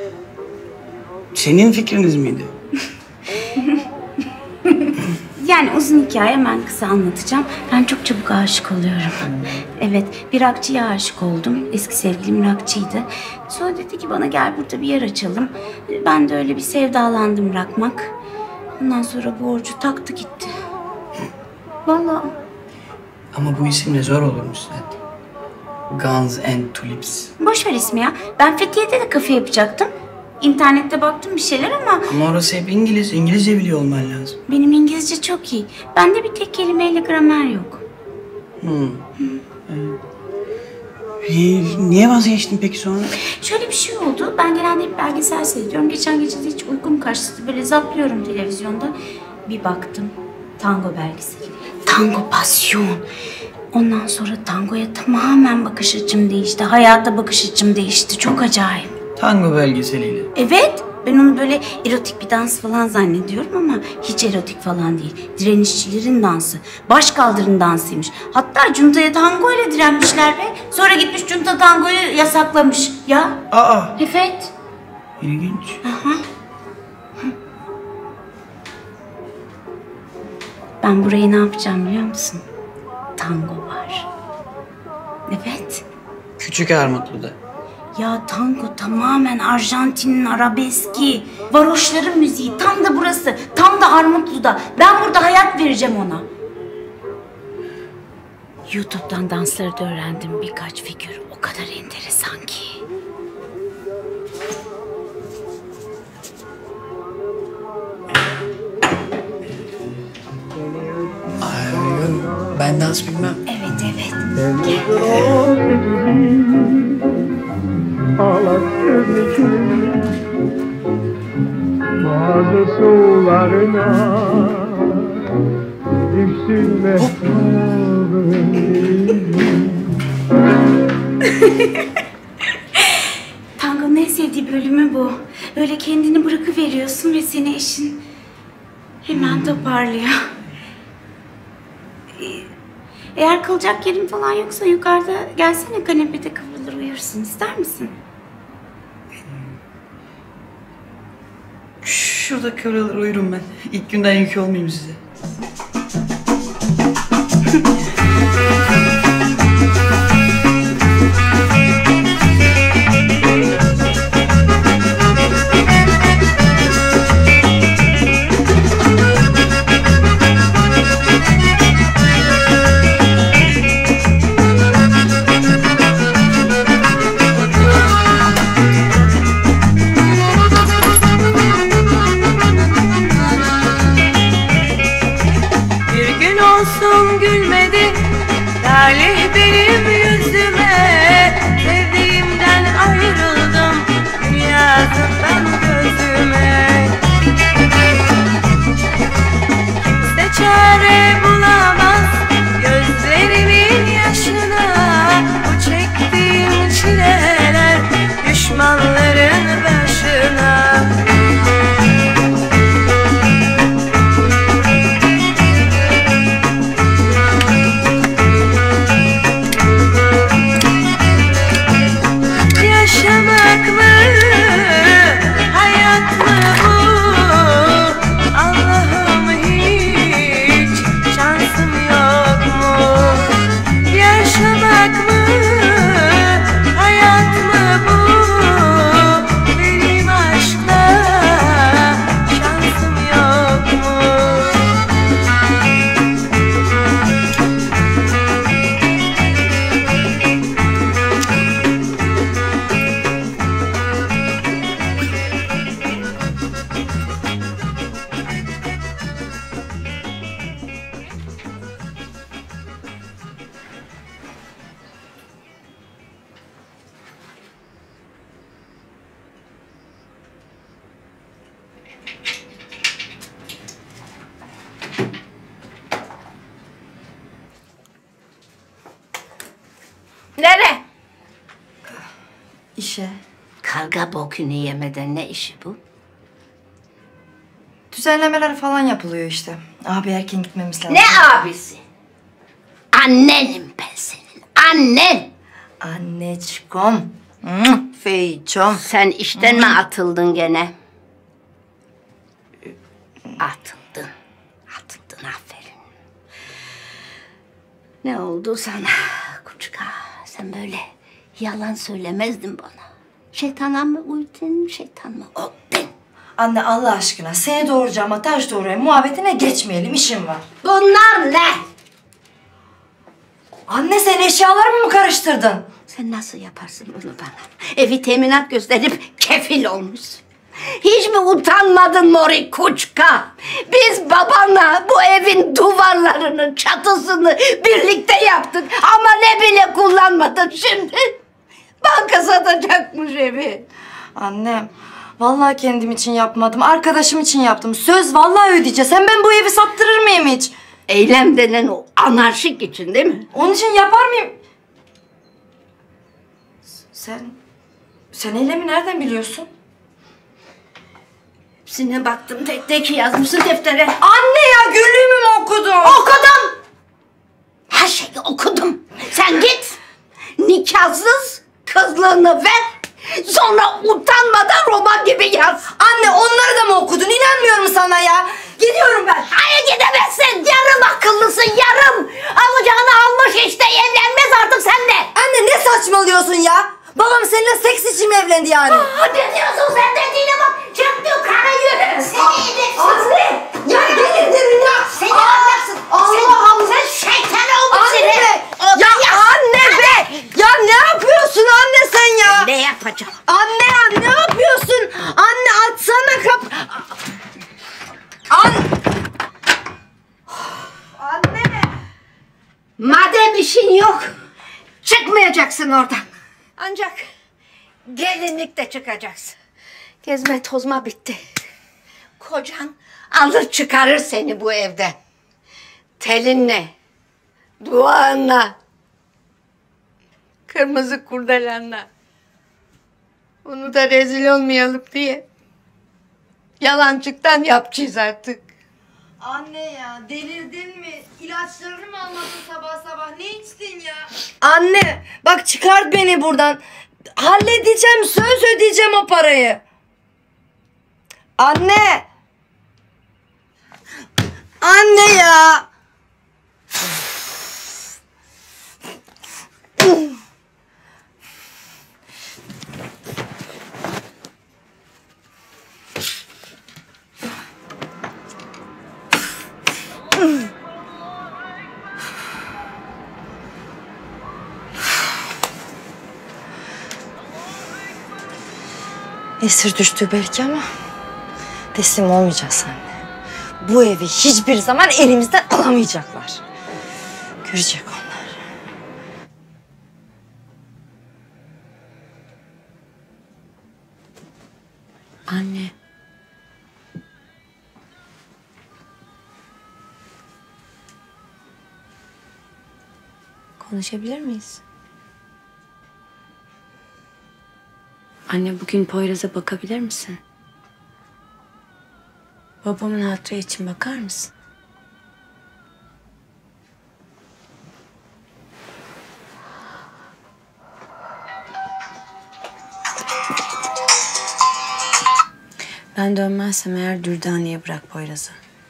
Senin fikriniz miydi? Yani uzun hikaye, hemen kısa anlatacağım. Ben çok çabuk aşık oluyorum. Evet, bir rockçıya aşık oldum. Eski sevgilim rockçıydı. Sonra dedi ki bana gel burada bir yer açalım. Ben de öyle bir sevdalandım rockmak. Ondan sonra borcu taktı gitti. Vallahi. Ama bu isimle zor olurmuş zaten. Guns and Tulips. Boş ver ismi ya. Ben Fethiye'de de kafe yapacaktım. İnternette baktım bir şeyler ama... Ama orası hep İngiliz. İngilizce biliyor olman lazım. Benim İngilizce çok iyi. Bende bir tek kelimeyle gramer yok. Niye vazgeçtin peki sonra? Şöyle bir şey oldu. Ben genelde hep belgesel seyrediyorum. Geçen gece de hiç uykum kaçtı. Böyle zaplıyorum televizyonda. Bir baktım. Tango belgeseli. Tango pasyon. Ondan sonra tangoya tamamen bakış açım değişti. Hayata bakış açım değişti. Çok acayip. Tango belgeseliyle. Evet. Ben onu böyle erotik bir dans falan zannediyorum ama hiç erotik falan değil. Direnişçilerin dansı. Başkaldırın dansıymış. Hatta cuntaya tango ile direnmişler ve sonra gitmiş junta tangoyu yasaklamış. Ya. Aa. Evet. İlginç. Aha. Ben burayı ne yapacağım biliyor musun? Tango var. Evet. Küçük Armutlu'da. Ya tango tamamen Arjantin'in arabeski. Varoşların müziği. Tam da burası. Tam da Armutlu'da. Ben burada hayat vereceğim ona. YouTube'dan dansları da öğrendim birkaç figür. O kadar enteresan ki. Ben dans bilmem. Evet evet. Bazı sularına düşsün Tango'nun en sevdiği bölümü bu. Öyle kendini bırakıveriyorsun ve seni eşin hemen toparlıyor. Eğer kalacak yerin falan yoksa yukarıda gelsene, kanepede kıvrılır uyursun. İster misin? Şurada kıvrılır uyurum ben. İlk günden yük olmayayım size. Nere? İşe. Karga bokunu yemeden ne işi bu? Düzenlemeler falan yapılıyor işte. Abi erken gitmemiz lazım. Ne abisi? Annenim ben senin. Annen. Anneciğim. Feycom. Sen işten mi atıldın gene? Atıldın. Atıldın, aferin. Ne oldu sana küçük ağa? Sen böyle yalan söylemezdin bana. Şeytana mı uydun, şeytan mı oldun? Anne Allah aşkına seni doğuracağıma taş doğurayım muhabbetine geçmeyelim, işim var. Bunlar ne? Anne sen eşyalarımı mı karıştırdın? Sen nasıl yaparsın bunu bana? Evi teminat gösterip kefil olmuşsun. Hiç mi utanmadın Mori Kuçka? Biz babanla bu evin duvarlarının çatısını birlikte yaptık ama ne bile kullanmadın şimdi. Banka satacakmış evi. Annem vallahi kendim için yapmadım, arkadaşım için yaptım. Söz vallahi ödeyeceğiz. Hem ben bu evi sattırır mıyım hiç? Eylem denen o anarşik için değil mi? Onun için yapar mıyım? Sen eylemi nereden biliyorsun? Hepsine baktım, tek tek yazmışsın deftere. Anne ya, günlüğümü mü okudun? Okudum. Her şeyi okudum. Sen git, nikahsız kızlığını ver. Sonra utanmadan roman gibi yaz. Anne onları da mı okudun? İnanmıyorum sana ya. Gidiyorum ben. Hayır gidemezsin. Yarım akıllısın, yarım. Alacağını almış işte, evlenmez artık seninle. Anne ne saçmalıyorsun ya? Babam seninle seks için mi evlendi yani? Ne diyorsun sen, dediğine bak. Çık yukarı yürü. Seni edepsiz. Anne! Ya gelin ya. Seni anlarsın. Allah! Sen şeytan oldun seni. Ya anne be! Ya ne yapıyorsun anne sen ya? Ne yapacağım? Anne ya ne yapıyorsun? Anne açsana Anne! Madem işin yok, çıkmayacaksın oradan. Ancak gelinlikte çıkacaksın. Gezme tozma bitti. Kocan alır çıkarır seni bu evden. Telinle, duanla, kırmızı kurdelenle. Onu da rezil olmayalım diye yalancıktan yapacağız artık. Anne ya delirdin mi? İlaçlarını mı almadın sabah sabah? Ne içtin ya? Anne bak çıkart beni buradan. Halledeceğim, söz ödeyeceğim o parayı. Anne! Anne ya! Esir düştü belki ama teslim olmayacağız anne. Bu evi hiçbir zaman elimizden alamayacaklar. Görecek onlar. Anne. Konuşabilir miyiz? Anne bugün Poyraz'a bakabilir misin? Babamın hatırı için bakar mısın? Ben dönmezsem eğer Dürdaniye bırak Poyraz'ı.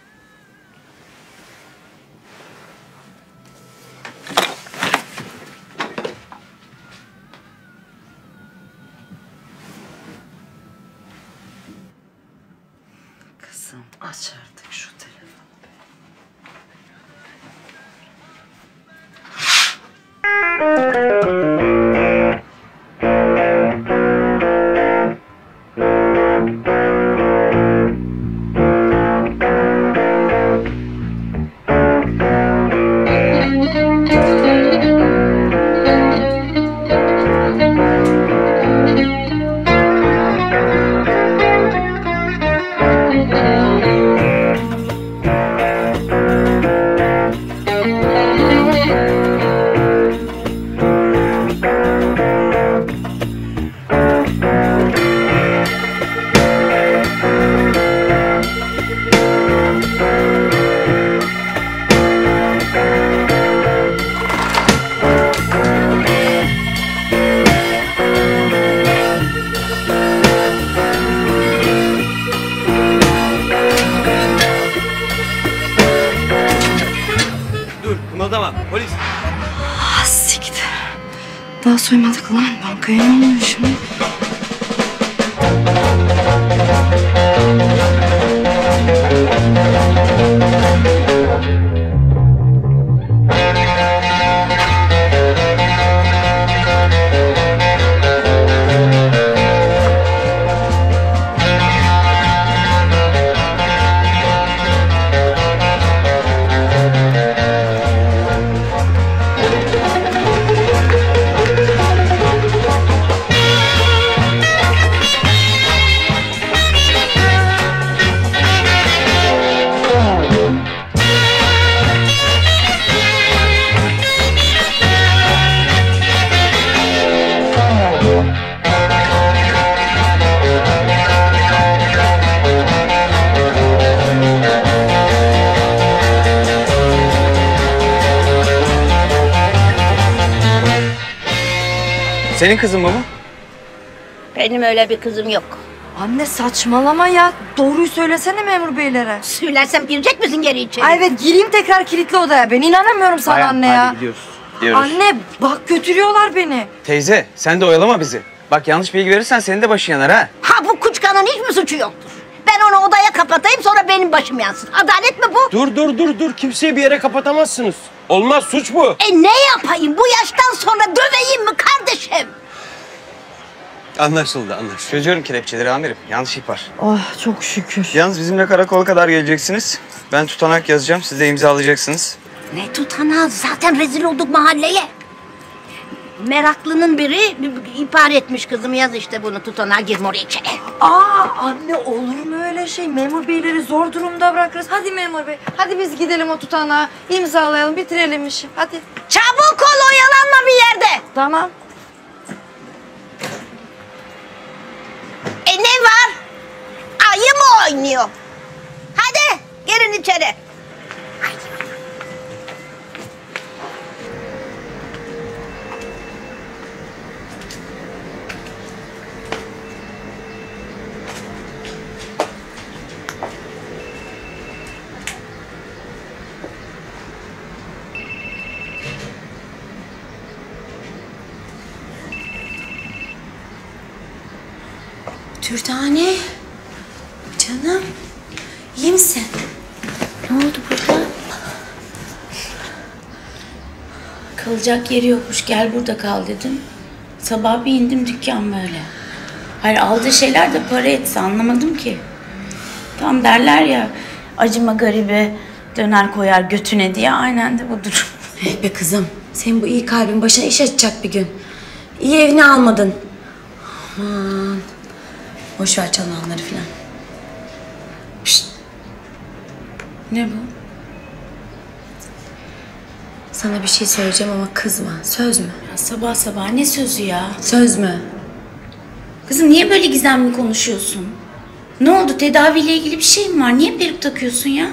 Kızım aç artık şu telefonu. Daha soymadık lan. Bankaya ne oluyor şimdi? Senin kızın mı bu? Benim öyle bir kızım yok. Anne saçmalama ya. Doğruyu söylesene memur beylere. Söylersem girecek misin geri içeri? Ay evet gireyim tekrar kilitli odaya. Ben inanamıyorum sana Bayan, anne hadi ya. gidiyoruz. Anne bak götürüyorlar beni. Teyze sen de oyalama bizi. Bak yanlış bilgi verirsen senin de başın yanar ha. Ha bu Kuçkan'ın hiç mi suçu yoktur? Ben onu odaya kapatayım sonra benim başım yansın. Adalet mi bu? Dur. Kimseyi bir yere kapatamazsınız. Olmaz, suç bu. Ne yapayım? Bu yaştan sonra döveyim mi kardeşim? Anlaşıldı. Çözüyorum kelepçeleri amirim. Yanlış ihbar. Oh çok şükür. Yalnız bizimle karakola kadar geleceksiniz. Ben tutanak yazacağım. Siz de imzalayacaksınız. Ne tutanağı? Zaten rezil olduk mahalleye. Meraklının biri ihbar etmiş kızım. Yaz işte bunu tutanağa, girme oraya içeri. Anne olur mu öyle şey? Memur beyleri zor durumda bırakırız. Hadi memur bey. Hadi biz gidelim o tutanağa. İmzalayalım, bitirelim işi. Hadi. Çabuk ol, oyalanma bir yerde. Tamam. Ne var? Ayı mı oynuyor? Hadi girin içeri. Dürdane. Canım. İyi misin? Ne oldu burada? Kalacak yeri yokmuş. Gel burada kal dedim. Sabah bir indim dükkan böyle. Hayır aldığı şeyler de para etse anlamadım ki. Tam derler ya acıma garibe döner koyar götüne diye aynen de budur. Be kızım senin bu iyi kalbin başına iş açacak bir gün. İyi evini almadın. Aman. Boş ver çalanları filan. Pişt. Ne bu? Sana bir şey söyleyeceğim ama kızma. Söz mü? Ya sabah sabah ne sözü ya? Söz mü? Kızım niye böyle gizemli konuşuyorsun? Ne oldu? Tedaviyle ilgili bir şey mi var? Niye peruk takıyorsun ya?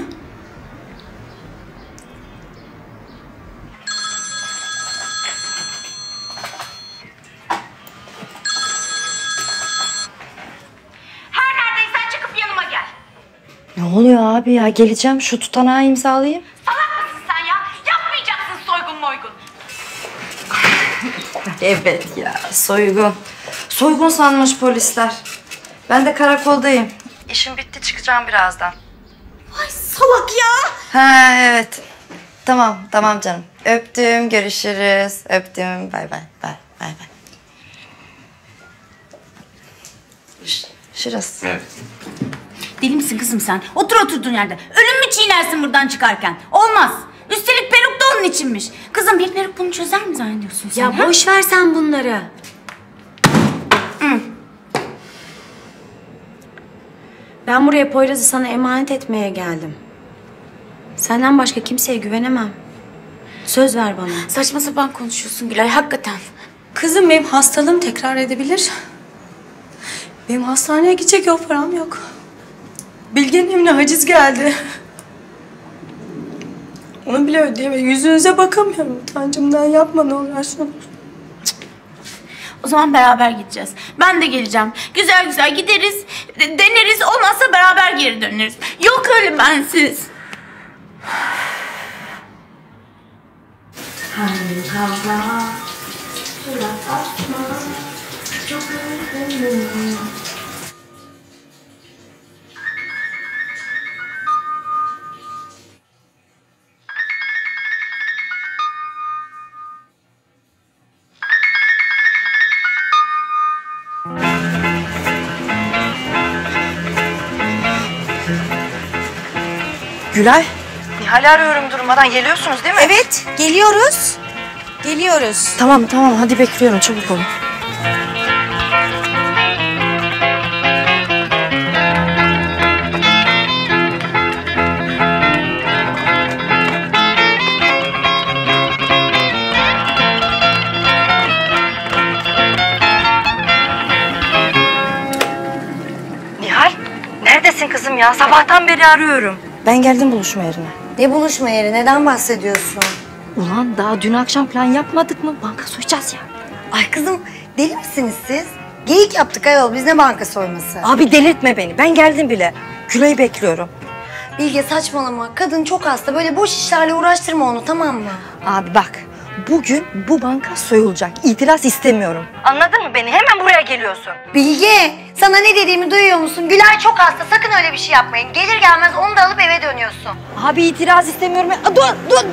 Ne oluyor abi ya? Geleceğim şu tutanağı imzalayayım. Salak mısın sen ya? Yapmayacaksın soygun moygun. Evet ya soygun. Soygun sanmış polisler. Ben de karakoldayım. İşim bitti çıkacağım birazdan. Ay salak ya. Ha evet. Tamam canım. Öptüm görüşürüz. Öptüm bay bay. Şurası. Evet. Deli misin kızım sen? Otur oturduğun yerde. Ölüm mü çiğnersin buradan çıkarken? Olmaz. Üstelik peruk da onun içinmiş. Kızım bir peruk bunu çözer mi zannediyorsun sen? Ya boş ver sen bunları. Ben buraya Poyraz'ı sana emanet etmeye geldim. Senden başka kimseye güvenemem. Söz ver bana. Saçma sapan konuşuyorsun Gülay hakikaten. Kızım benim hastalığım tekrar edebilir. Benim hastaneye gidecek yol param yok. Bilge'nin evine haciz geldi. Onu bile ödeyemedim. Yüzünüze bakamıyorum utancımdan. Yapma ne olursun. O zaman beraber gideceğiz. Ben de geleceğim. Güzel güzel gideriz, deneriz. Olmazsa beraber geri döneriz. Yok öyle bensiz. Hangi hava Gülay. Nihal'i arıyorum durmadan. Geliyorsunuz değil mi? Evet, geliyoruz. Geliyoruz. Tamam, hadi bekliyorum. Çabuk olun. Nihal, neredesin kızım ya? Sabahtan beri arıyorum. Ben geldim buluşma yerine. Ne buluşma yeri? Neden bahsediyorsun? Ulan daha dün akşam plan yapmadık mı? Banka soyacağız ya. Ay kızım, deli misiniz siz? Geyik yaptık ayol, biz ne banka soyması? Abi delirtme beni. Ben geldim bile. Gülay'ı bekliyorum. Bilge saçmalama. Kadın çok hasta. Böyle boş işlerle uğraştırma onu, tamam mı? Abi bak. Bugün bu banka soyulacak. İtiraz istemiyorum. Anladın mı beni? Hemen buraya geliyorsun. Bilge, sana ne dediğimi duyuyor musun? Gülay çok hasta, sakın öyle bir şey yapmayın. Gelir gelmez onu da alıp eve dönüyorsun. Abi itiraz istemiyorum. Dur.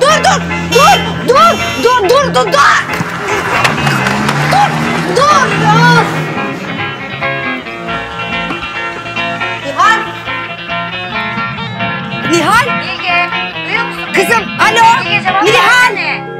Nihal. Bilge, duyuyor musun? Kızım, alo. Bilge, cevap Nihal. versene.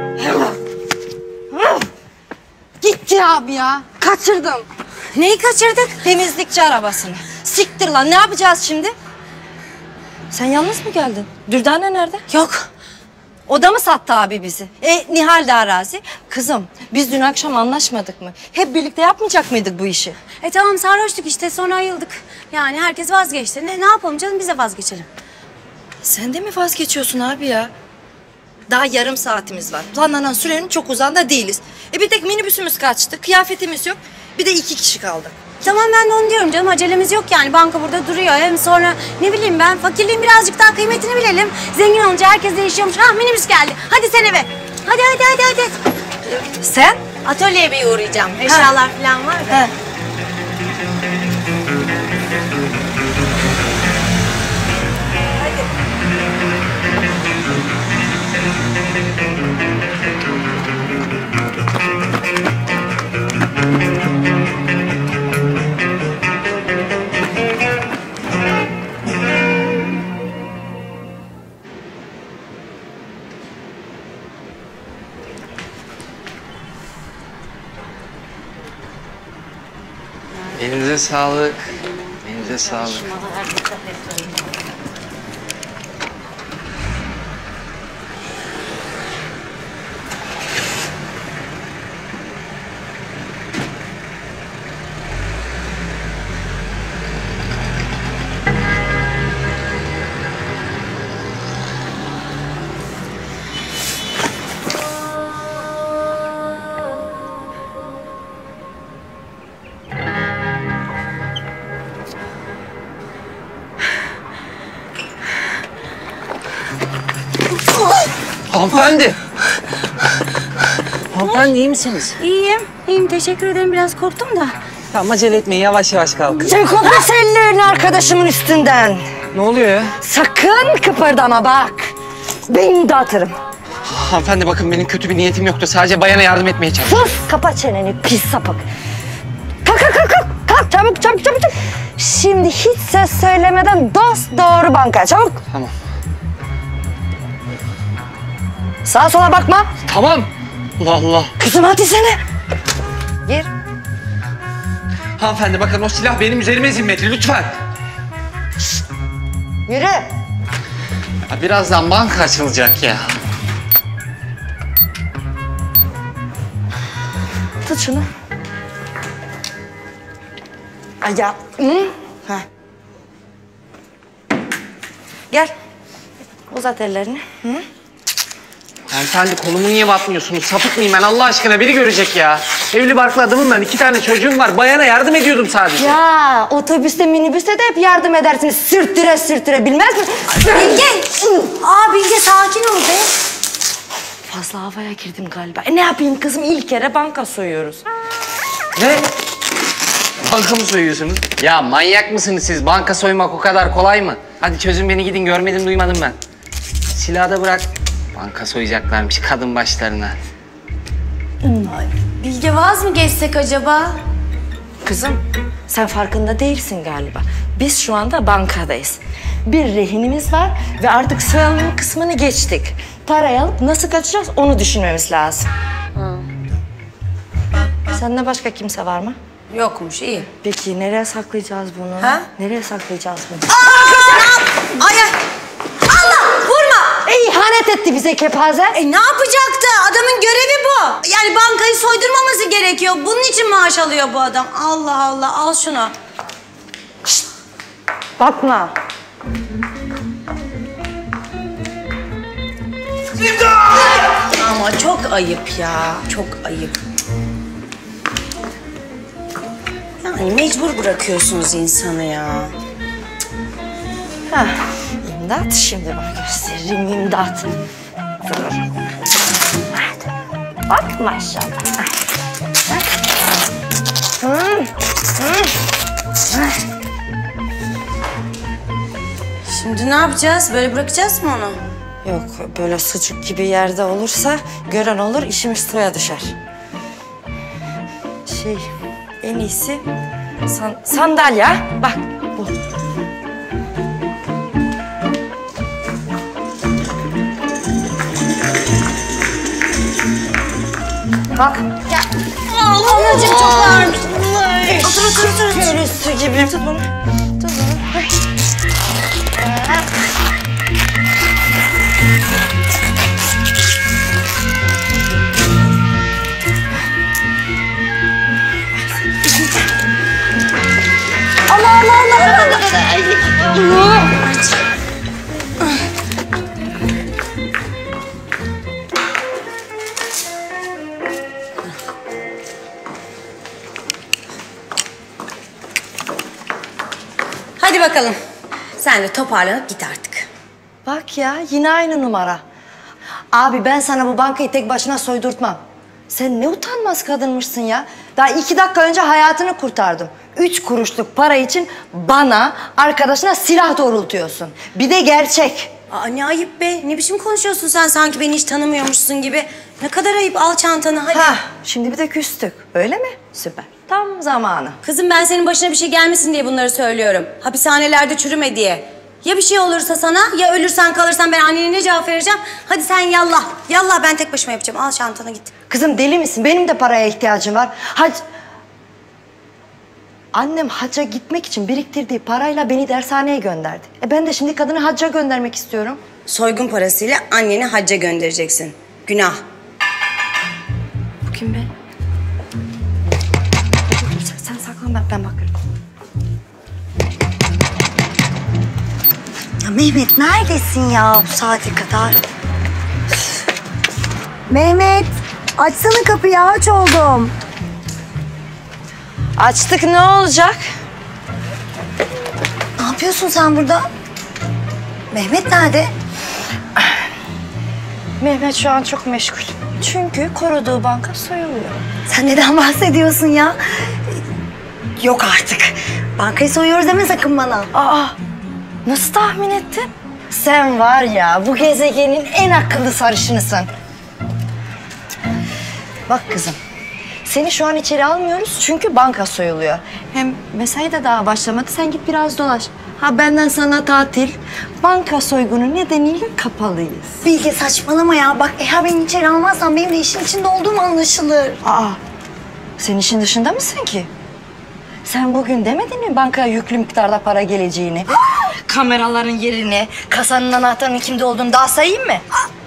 Gitti abi ya. Kaçırdım. Neyi kaçırdık? Temizlikçi arabasını. Siktir lan, ne yapacağız şimdi? Sen yalnız mı geldin? Dürdane nerede? Yok. O da mı sattı abi bizi? Nihal de arazi. Kızım, biz dün akşam anlaşmadık mı? Hep birlikte yapmayacak mıydık bu işi? Tamam sarhoştuk işte, sonra ayıldık. Yani herkes vazgeçti. Ne yapalım canım, biz de vazgeçelim. Sen de mi vazgeçiyorsun abi ya? Daha yarım saatimiz var. Planlanan sürenin çok uzağında değiliz. Bir tek minibüsümüz kaçtı, kıyafetimiz yok. Bir de 2 kişi kaldık. Tamam ben de onu diyorum canım, acelemiz yok yani. Banka burada duruyor. Hem sonra ne bileyim ben, fakirliğin birazcık daha kıymetini bilelim. Zengin olunca herkes değişiyormuş. Minibüs geldi. Hadi sen eve. Hadi. Sen? Atölyeye bir uğrayacağım. Eşyalar falan var da. Elinize sağlık. Elinize sağlık. Hanımefendi. Hanımefendi iyi misiniz? İyiyim. Teşekkür ederim. Biraz korktum da. Tamam acele etmeyin. Yavaş yavaş kalkın. Çek ellerini arkadaşımın üstünden. Ne oluyor ya? Sakın kıpırdama bak. Beynini dağıtırım. Hanımefendi bakın benim kötü bir niyetim yoktu. Sadece bayana yardım etmeye çalıştım. Sus! Kapa çeneni pis sapık. Kalk çabuk. Şimdi hiç ses söylemeden doğru bankaya çabuk. Tamam. Sağa sola bakma. Tamam. Allah Allah. Kızım hadi sene. Gir. Hanımefendi bakın o silah benim üzerime zimmetli lütfen. Yürü. Ya birazdan banka açılacak ya. Tut şunu. Ay ya. Gel. Uzat ellerini. Hanımefendi kolumu niye batmıyorsunuz? Sapık mıyım ben Allah aşkına? Biri görecek ya. Evli barklı adamım ben. 2 tane çocuğum var. Bayana yardım ediyordum sadece. Ya otobüste minibüste de hep yardım edersiniz. Sürtüre bilmez mi? Bilge! Bilge sakin ol be. fazla havaya girdim galiba. Ne yapayım kızım, ilk kere banka soyuyoruz. Ne? Banka mı soyuyorsunuz? Ya manyak mısınız siz? Banka soymak o kadar kolay mı? Hadi çözün beni gidin, görmedim duymadım ben. Silahı da bırak. Banka soyacaklarmış kadın başlarına. Bilge vaz mı geçsek acaba? Kızım, sen farkında değilsin galiba. Biz şu anda bankadayız. Bir rehinimiz var ve artık soyalım kısmını geçtik. Parayı alıp nasıl kaçacağız onu düşünmemiz lazım. Sende başka kimse var mı? Yokmuş, iyi. Peki nereye saklayacağız bunu? Ha? Nereye saklayacağız bunu? Ay ay! Allah! Vurma! İhanet etti bize kepaze. Ne yapacaktı? Adamın görevi bu. Yani bankayı soydurmaması gerekiyor. Bunun için maaş alıyor bu adam. Allah Allah, al şunu. Şşt! Bakma. Ama çok ayıp ya, çok ayıp. Yani mecbur bırakıyorsunuz insanı ya. Hah, imdat, şimdi bak gösteririm imdat. Dur. Bak maşallah. Şimdi ne yapacağız? Böyle bırakacağız mı onu? Yok, böyle sucuk gibi yerde olursa gören olur, işimiz sıraya düşer. En iyisi sandalye. Bak bu. Bak. Ya. Anacığım çok ağırmış. Otur otur otur. Şöyle su gibi. Tut bunu. Tut bunu. Allah Allah Allah. Hadi bakalım. Sen de toparlanıp git artık. Bak ya, yine aynı numara. Abi ben sana bu bankayı tek başına soydurtmam. Sen ne utanmaz kadınmışsın ya. Daha 2 dakika önce hayatını kurtardım. 3 kuruşluk para için bana, arkadaşına silah doğrultuyorsun. Bir de gerçek. Aa, ne ayıp be. Ne biçim konuşuyorsun sen, sanki beni hiç tanımıyormuşsun gibi. Ne kadar ayıp, al çantanı hadi. Şimdi bir de küstük, öyle mi? Süper. Tam zamanı. Kızım ben senin başına bir şey gelmesin diye bunları söylüyorum. Hapishanelerde çürüme diye. Ya bir şey olursa sana, ya ölürsen kalırsan ben annene ne cevap vereceğim? Hadi sen yallah. Yallah, ben tek başıma yapacağım. Al çantanı git. Kızım deli misin? Benim de paraya ihtiyacım var. Annem hacca gitmek için biriktirdiği parayla beni dershaneye gönderdi. Ben de şimdi kadını hacca göndermek istiyorum. Soygun parasıyla anneni hacca göndereceksin. Günah. Bu kim be? Sen saklan, ben bakarım. Ya Mehmet neredesin ya bu saate kadar? Mehmet açsana kapıyı, aç oldum. Açtık, ne olacak? Ne yapıyorsun sen burada? Mehmet nerede? Mehmet şu an çok meşgul. Çünkü koruduğu banka soyuluyor. Sen neden bahsediyorsun ya? Yok artık. Bankayı soyuyoruz deme sakın bana. Aa, nasıl tahmin ettin? Sen var ya, bu gezegenin en akıllı sarışınısın. Bak kızım, seni şu an içeri almıyoruz çünkü banka soyuluyor. Hem mesai de daha başlamadı, sen git biraz dolaş. Benden sana tatil. Banka soygunu nedeniyle kapalıyız. Bilge saçmalama ya. Bak eğer beni içeri almazsan benim de işin içinde olduğum anlaşılır. Sen işin dışında mısın ki? Sen bugün demedin mi bankaya yüklü miktarda para geleceğini? Kameraların yerini, kasanın anahtarının kimde olduğunu daha sayayım mı?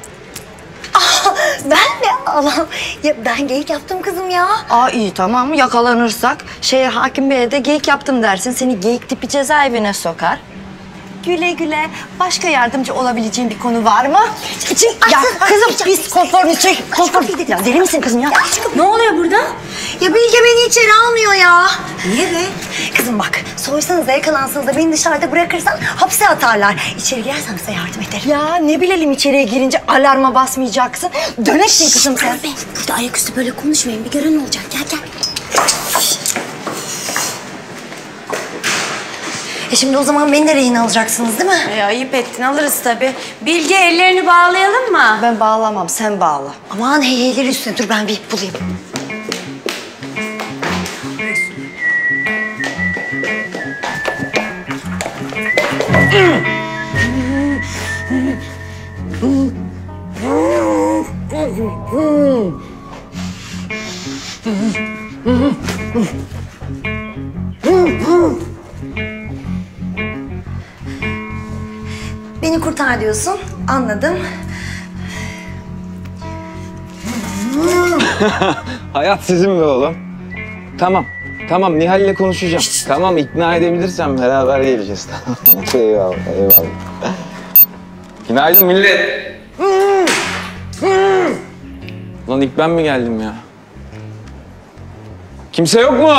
Ben mi? Allah'ım. Ya ben geyik yaptım kızım ya. İyi tamam, yakalanırsak hakim beye de geyik yaptım dersin. Seni geyik tipi cezaevine sokar. Güle güle. Başka yardımcı olabileceğin bir konu var mı? Ya kızım biz konforunu çek. Ya deli misin kızım ya? Ne oluyor burada? Ya Bilge beni içeri almıyor ya. Niye be? Kızım bak, soysanız da yakalansanız da beni dışarıda bırakırsan hapse atarlar. İçeri girersem size yardım ederim. Ya ne bilelim içeriye girince alarma basmayacaksın. Döneksin kızım sen. Be, burada ayaküstü böyle konuşmayın. Bir gören olacak. Gel gel. Şimdi o zaman beni de rehin alacaksınız değil mi? Ayıp ettin, alırız tabii. Bilge, ellerini bağlayalım mı? Ben bağlamam, sen bağla. Aman heyleri üstüne dur, ben bir ip bulayım. Beni kurtar diyorsun, anladım. Hayat sizin be oğlum. Tamam. Tamam Nihal'le konuşacağım. Tamam ikna edebilirsem beraber geleceğiz. Tamam. Eyvallah. Eyvallah. Günaydın millet. Lan ilk ben mi geldim ya? Kimse yok mu?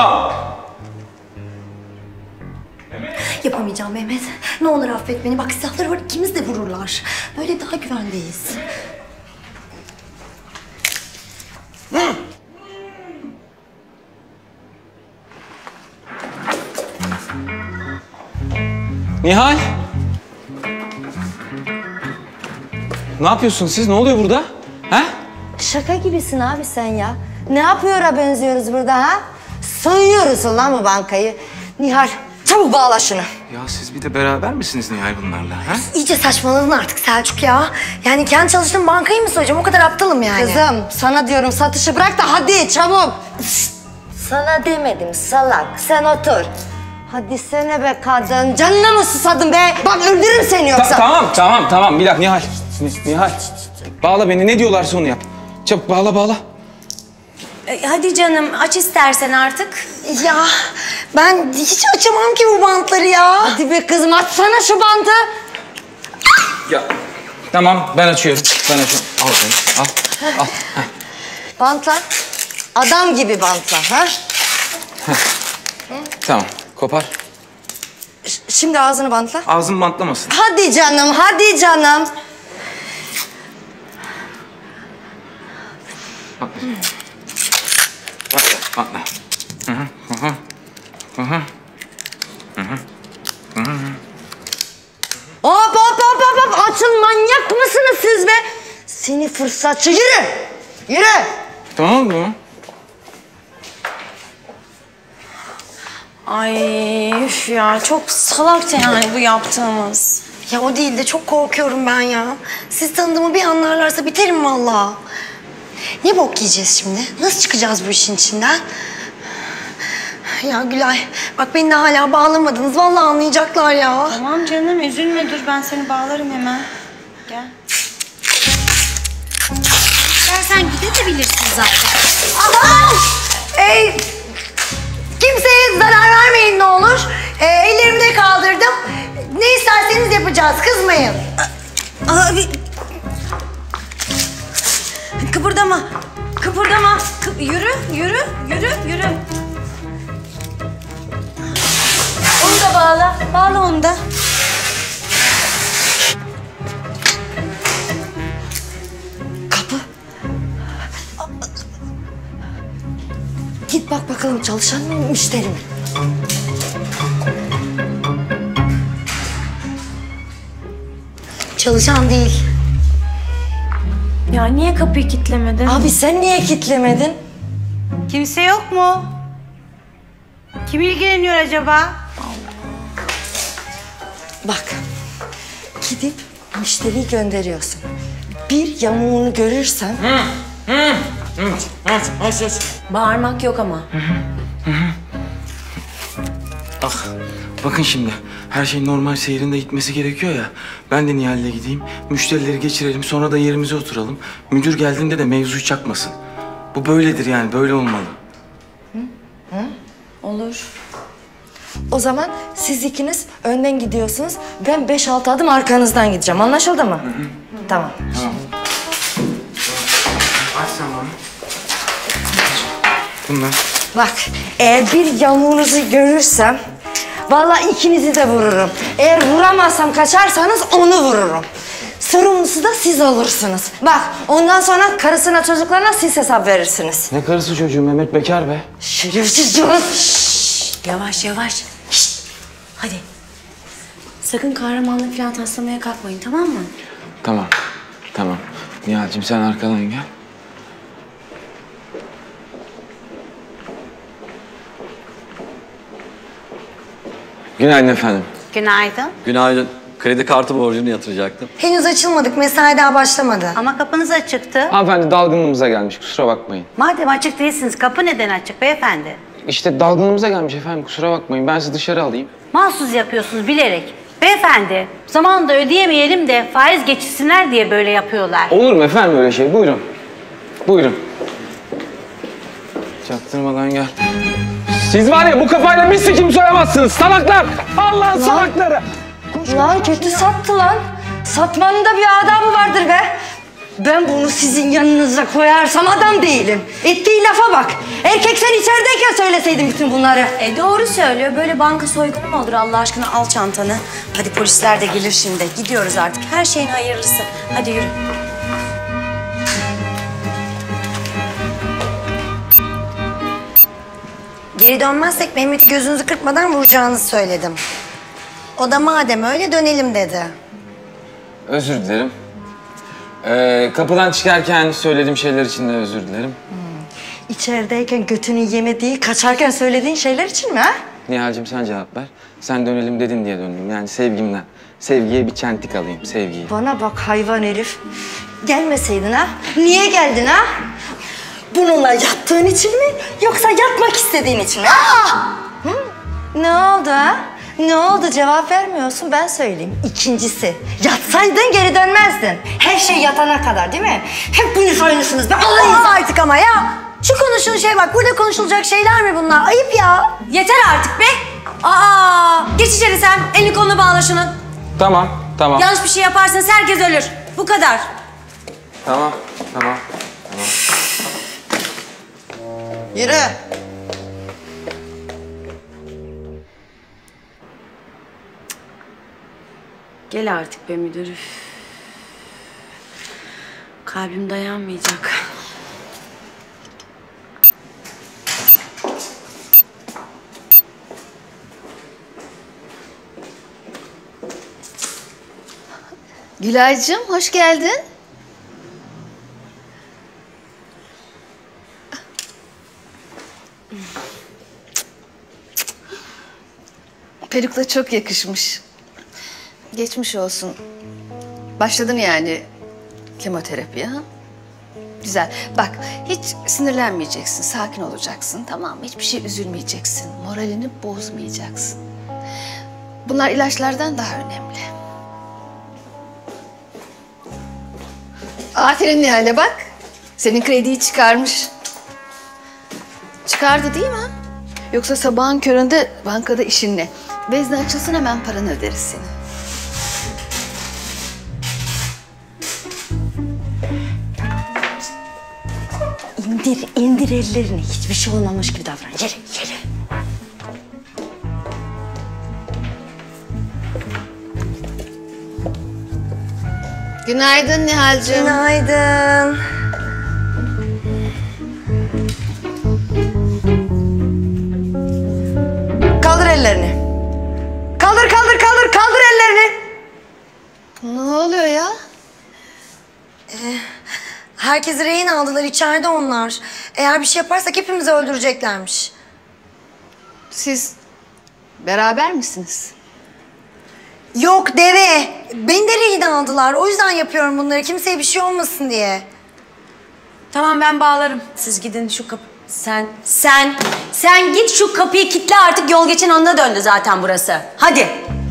Yapamayacağım Mehmet. Ne olur affet beni. Bak silahları var, ikimiz de vururlar. Böyle daha güvendeyiz. Nihal. Ne yapıyorsun siz? Ne oluyor burada? Ha? Şaka gibisin abi sen ya. Ne yapıyor'a benziyoruz burada ha? Soyuyoruz lan bu bankayı. Nihal, çabuk bağla şunu. Ya siz bir de beraber misiniz Nihal bunlarla? Ha? İyice saçmaladın artık Selçuk ya. Yani kendi çalıştığım bankayı mı soyacağım? O kadar aptalım yani. Kızım, sana diyorum satışı bırak da hadi çabuk. Sana demedim salak. Sen otur. Hadi sene be kadın. Canına mı susadın be? Bak öldürürüm seni yoksa. Tamam. Bir dakika Nihal. Nihal. Bağla beni. Ne diyorlarsa onu yap. Çabuk bağla. Hadi canım, aç istersen artık. Ya ben hiç açamam ki bu bantları ya. Hadi be kızım açsana şu bantı. Ya tamam ben açıyorum. Al beni. Al. Bantla. Adam gibi bantla. Ha? Tamam. Kopar. Şimdi ağzını bantla. Ağzım bantlamasın. Hadi canım. Bantla. Hop. Açın, manyak mısınız siz be? Seni fırsatçı, yürü. Tamam mı? Ay üf ya, çok salakça yani bu yaptığımız. Ya o değil de çok korkuyorum ben ya. Siz tanıdığımı bir anlarlarsa biterim vallahi. Ne bok yiyeceğiz şimdi? Nasıl çıkacağız bu işin içinden? Ya Gülay, bak beni de hala bağlamadınız. Vallahi anlayacaklar ya. Tamam canım, üzülme, dur ben seni bağlarım hemen. Gel. İstersen gidebilirsin zaten. Aman! Kimseye zarar vermeyin ne olur. Ellerimi de kaldırdım. Ne isterseniz yapacağız, kızmayın. Abi. Kıpırdama. Yürü. Onu da bağla. Bağla onu da. Kapı. Git bak bakalım çalışan mı, müşteri mi? Çalışan değil. Ya niye kapıyı kilitlemedin? Abi sen niye kilitlemedin? Kimse yok mu? Kim ilgileniyor acaba? Bak, gidip müşteriyi gönderiyorsun. Bir yamuğunu görürsem... Bağırmak yok ama. Bakın şimdi her şey normal seyrinde gitmesi gerekiyor ya. Ben de Nihal'le gideyim, müşterileri geçirelim, sonra da yerimize oturalım. Müdür geldiğinde de mevzu çakmasın. Bu böyledir yani, böyle olmalı. Olur. O zaman siz ikiniz önden gidiyorsunuz. Ben 5-6 adım arkanızdan gideceğim. Anlaşıldı mı? Tamam. Aç sen bana. Bunlar. Bak, eğer bir yamuğunuzu görürsem vallahi ikinizi de vururum. Eğer vuramazsam kaçarsanız onu vururum. Sorumlusu da siz olursunuz. Bak, ondan sonra karısına çocuklarına siz hesap verirsiniz. Ne karısı çocuğu Mehmet bekar be. Şerefsiz Yavaş yavaş. Şşt. Hadi. Sakın kahramanlık falan taslamaya kalkmayın, tamam mı? Tamam. Tamam. Nihal'cim sen arkadan gel. Günaydın efendim. Günaydın. Günaydın. Kredi kartı borcunu yatıracaktım. Henüz açılmadık, mesai daha başlamadı. Ama kapınız açıktı. Hanımefendi dalgınlığımıza gelmiş kusura bakmayın. Madem açık değilsiniz, kapı neden açık beyefendi? İşte dalgınlığımıza gelmiş efendim kusura bakmayın. Ben sizi dışarı alayım. Mahsus yapıyorsunuz bilerek. Beyefendi, zamanında ödeyemeyelim de faiz geçirsinler diye böyle yapıyorlar. Olur mu efendim öyle şey? Buyurun. Buyurun. Çaktırmadan gel. Siz var ya bu kafayla bir sikim soyamazsınız salaklar. Allah'ın salakları. Lan kötü sattı lan. Satmanın da bir adabı vardır be. Ben bunu sizin yanınıza koyarsam adam değilim. Ettiği lafa bak. Erkek sen içerideyken söyleseydin bütün bunları. Doğru söylüyor. Böyle banka soygunu mu olur Allah aşkına? Al çantanı. Hadi polisler de gelir şimdi. Gidiyoruz artık. Her şeyin hayırlısı. Hadi yürü. Geri dönmezsek Mehmet'i gözünüzü kırpmadan vuracağınızı söyledim. O da madem öyle dönelim dedi. Özür dilerim. Kapıdan çıkarken söylediğim şeyler için de özür dilerim. İçerideyken götünü yemediği, kaçarken söylediğin şeyler için mi ha? Nihal'cim sen cevap ver. Sen dönelim dedin diye döndüm. Yani sevgimden. Sevgiye bir çentik alayım, sevgiyi. Bana bak hayvan herif. Gelmeseydin ha? Niye geldin ha? Bununla yattığın için mi? Yoksa yatmak istediğin için mi? Hı? Ne oldu ha? Ne oldu? Cevap vermiyorsun, ben söyleyeyim. İkincisi, yatsaydın geri dönmezdin. Her şey yatana kadar değil mi? Hepiniz aynısınız be. Allah artık ama ya. Şu konuştuğun şey bak, burada konuşulacak şeyler mi bunlar? Ayıp ya. Yeter artık be. Geç içeri sen. Elini kolunu bağla şunun. Tamam, tamam. Yanlış bir şey yaparsanız herkes ölür. Bu kadar. Tamam, tamam. Yürü. Gel artık be müdür. Kalbim dayanmayacak. Gülaycığım hoş geldin. Perukla çok yakışmış. Geçmiş olsun. Başladın yani kemoterapiye ha? Güzel. Bak hiç sinirlenmeyeceksin, sakin olacaksın tamam mı? Hiçbir şey üzülmeyeceksin, moralini bozmayacaksın. Bunlar ilaçlardan daha önemli. Aferin Nihal'e bak. Senin krediyi çıkarmış. Çıkardı değil mi? Yoksa sabahın köründe bankada işin ne? Vezne açılsın hemen paranı öderiz senin. İndir ellerini. Hiçbir şey olmamış gibi davran. Yürü. Günaydın Nihal'cığım. Günaydın. Kaldır ellerini. Kaldır ellerini. Ne oluyor ya? Herkesi rehin aldılar, içeride onlar. Eğer bir şey yaparsak hepimizi öldüreceklermiş. Siz beraber misiniz? Yok deve. Beni de rehin aldılar. O yüzden yapıyorum bunları. Kimseye bir şey olmasın diye. Tamam ben bağlarım. Siz gidin şu kapı... Sen git şu kapıyı kilitle artık. Yol geçen anına döndü zaten burası. Hadi.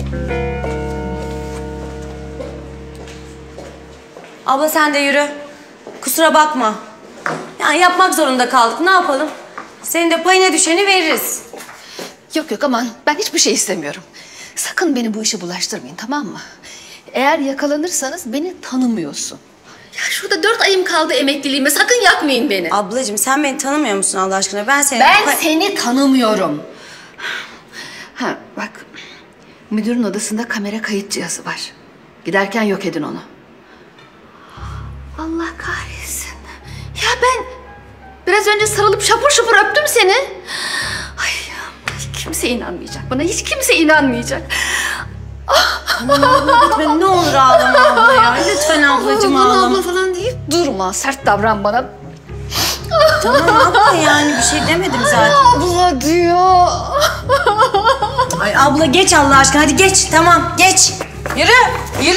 Abla sen de yürü. Kusura bakma. Yani yapmak zorunda kaldık. Ne yapalım? Senin de payına düşeni veririz. Yok aman ben hiçbir şey istemiyorum. Sakın beni bu işe bulaştırmayın tamam mı? Eğer yakalanırsanız beni tanımıyorsun. Ya şurada 4 ayım kaldı emekliliğime. Sakın yakmayın beni. Ablacığım sen beni tanımıyor musun Allah aşkına? Ben seni tanımıyorum. Ha bak. Müdürün odasında kamera kayıt cihazı var. Giderken yok edin onu. Allah kahretsin. Ya ben biraz önce sarılıp şapur şupur öptüm seni. Ay kimse inanmayacak bana. Hiç kimse inanmayacak. Aman abla gitme. Ne olur ağlama abla ya. Lütfen ablacığım ağlama. Abla falan deyip durma. Sert davran bana. Tamam abla yani bir şey demedim zaten. Abla diyor. Ay abla geç Allah aşkına. Hadi geç. Tamam geç. Yürü. Yürü.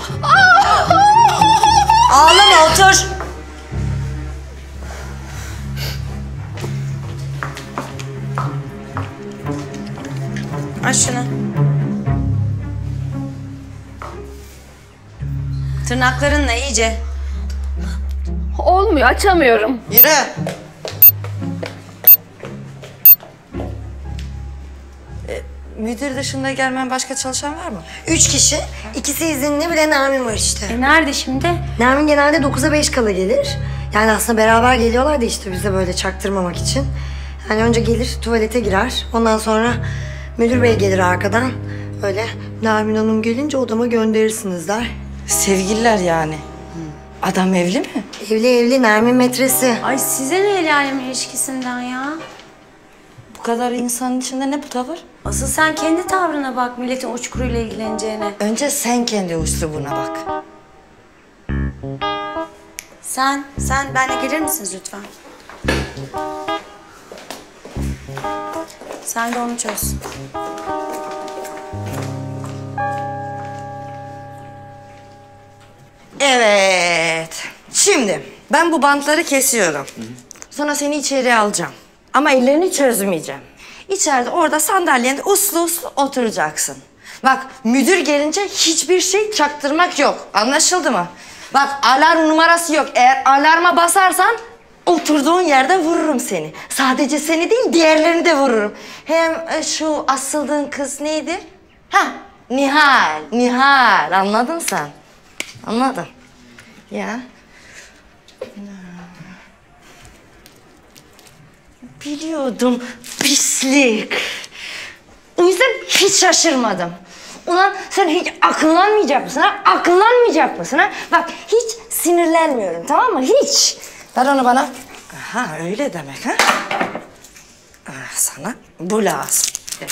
Ağlama otur. Aç şunu. Tırnaklarınla iyice. Olmuyor, açamıyorum. Yürü. Müdür dışında gelmeyen başka çalışan var mı? 3 kişi. 2'si izinli, bir de Nermin var işte. Nerede şimdi? Nermin genelde 9'a 5 kala gelir. Yani aslında beraber geliyorlar da işte bize böyle çaktırmamak için. Yani önce gelir, tuvalete girer. Ondan sonra müdür bey gelir arkadan. Öyle Nermin Hanım gelince odama gönderirsiniz der. Sevgililer yani. Adam evli mi? Evli Nermin metresi. Ay size ne el alem ilişkisinden ya? Bu kadar insanın içinde ne bu tavır? Asıl sen kendi tavrına bak milletin uçkuruyla ilgileneceğine. Önce sen kendi üslubuna bak. Sen benimle gelir misiniz lütfen? Sen de onu çöz. Evet. Şimdi ben bu bantları kesiyorum. Sonra seni içeriye alacağım. Ama ellerini çözmeyeceğim. İçeride orada sandalyende uslu oturacaksın. Bak müdür gelince hiçbir şey çaktırmak yok. Anlaşıldı mı? Bak alarm numarası yok. Eğer alarma basarsan oturduğun yerde vururum seni. Sadece seni değil diğerlerini de vururum. Hem şu asıldığın kız neydi? Nihal. Anladın sen? Anladın. Ya. Biliyordum pislik. O yüzden hiç şaşırmadım. Ulan sen hiç akıllanmayacak mısın ha? Akıllanmayacak mısın ha? Bak hiç sinirlenmiyorum tamam mı? Hiç. Ver onu bana. Aha öyle demek ha? Sana bu lazım.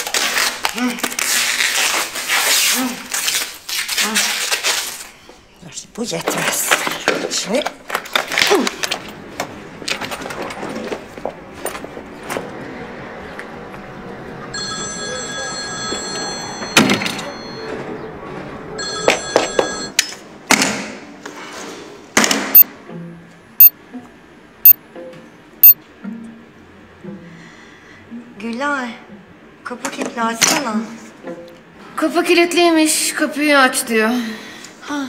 Bu yetmez. Şimdi... Gülay, kapı kilitli açsana. Kapı kilitliymiş. Kapıyı aç diyor. Ha.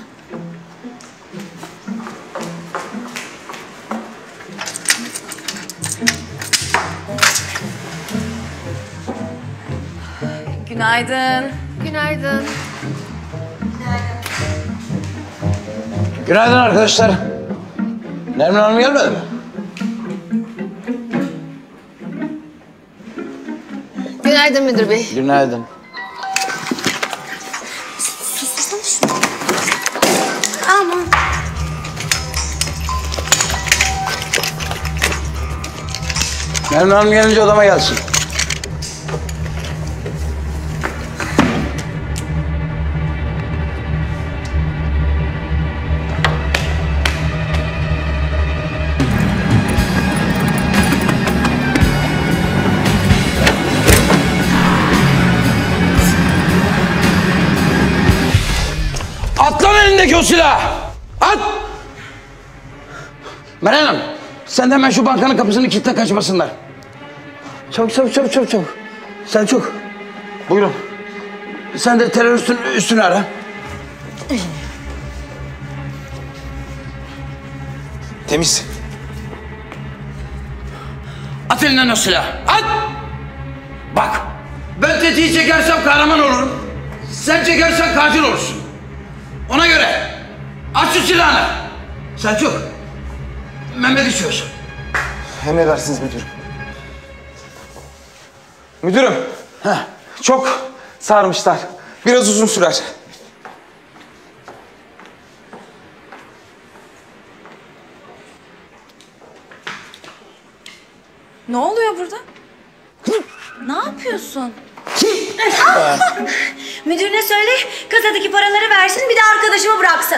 Günaydın. Günaydın. Günaydın arkadaşlar. Nermin Hanım gelmedi mi? Günaydın müdür bey. Günaydın. Sustursana şunu. Aman. Nermin Hanım gelince odama gelsin. At lan elindeki o silahı! At! Meral Hanım, sen de hemen şu bankanın kapısını kilitle kaçmasınlar. Çabuk. Selçuk, buyurun. Sen de teröristin üstünü ara. Temiz. At elinden o silahı, at! Bak, ben tetiği çekersem kahraman olurum. Sen çekersen katil olursun. Ona göre aç şu silahını. Selçuk. Mehmet istiyorsun. Emredersiniz müdürüm. Müdürüm. Çok sarmışlar. Biraz uzun sürer. Ne oluyor burada? Ne yapıyorsun? Müdürüne söyle kasadaki paraları versin bir de arkadaşımı bıraksın.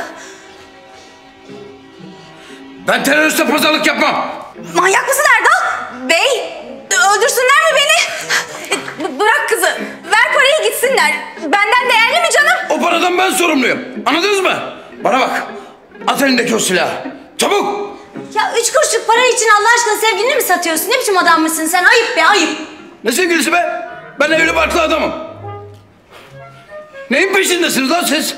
Ben teröriste pazarlık yapmam. Manyak mısın Erdal? Bey, öldürsünler mi beni? Bırak kızı, ver parayı gitsinler. Benden değerli mi canım? O paradan ben sorumluyum. Anladınız mı? Bana bak. At elindeki o silahı. Çabuk. Ya 3 kuruşluk para için Allah aşkına sevgilini mi satıyorsun? Ne biçim adam mısın sen? Ayıp be ayıp. Ne sevgilisi be? Ben evli barklı adamım. Neyin peşindesiniz lan siz?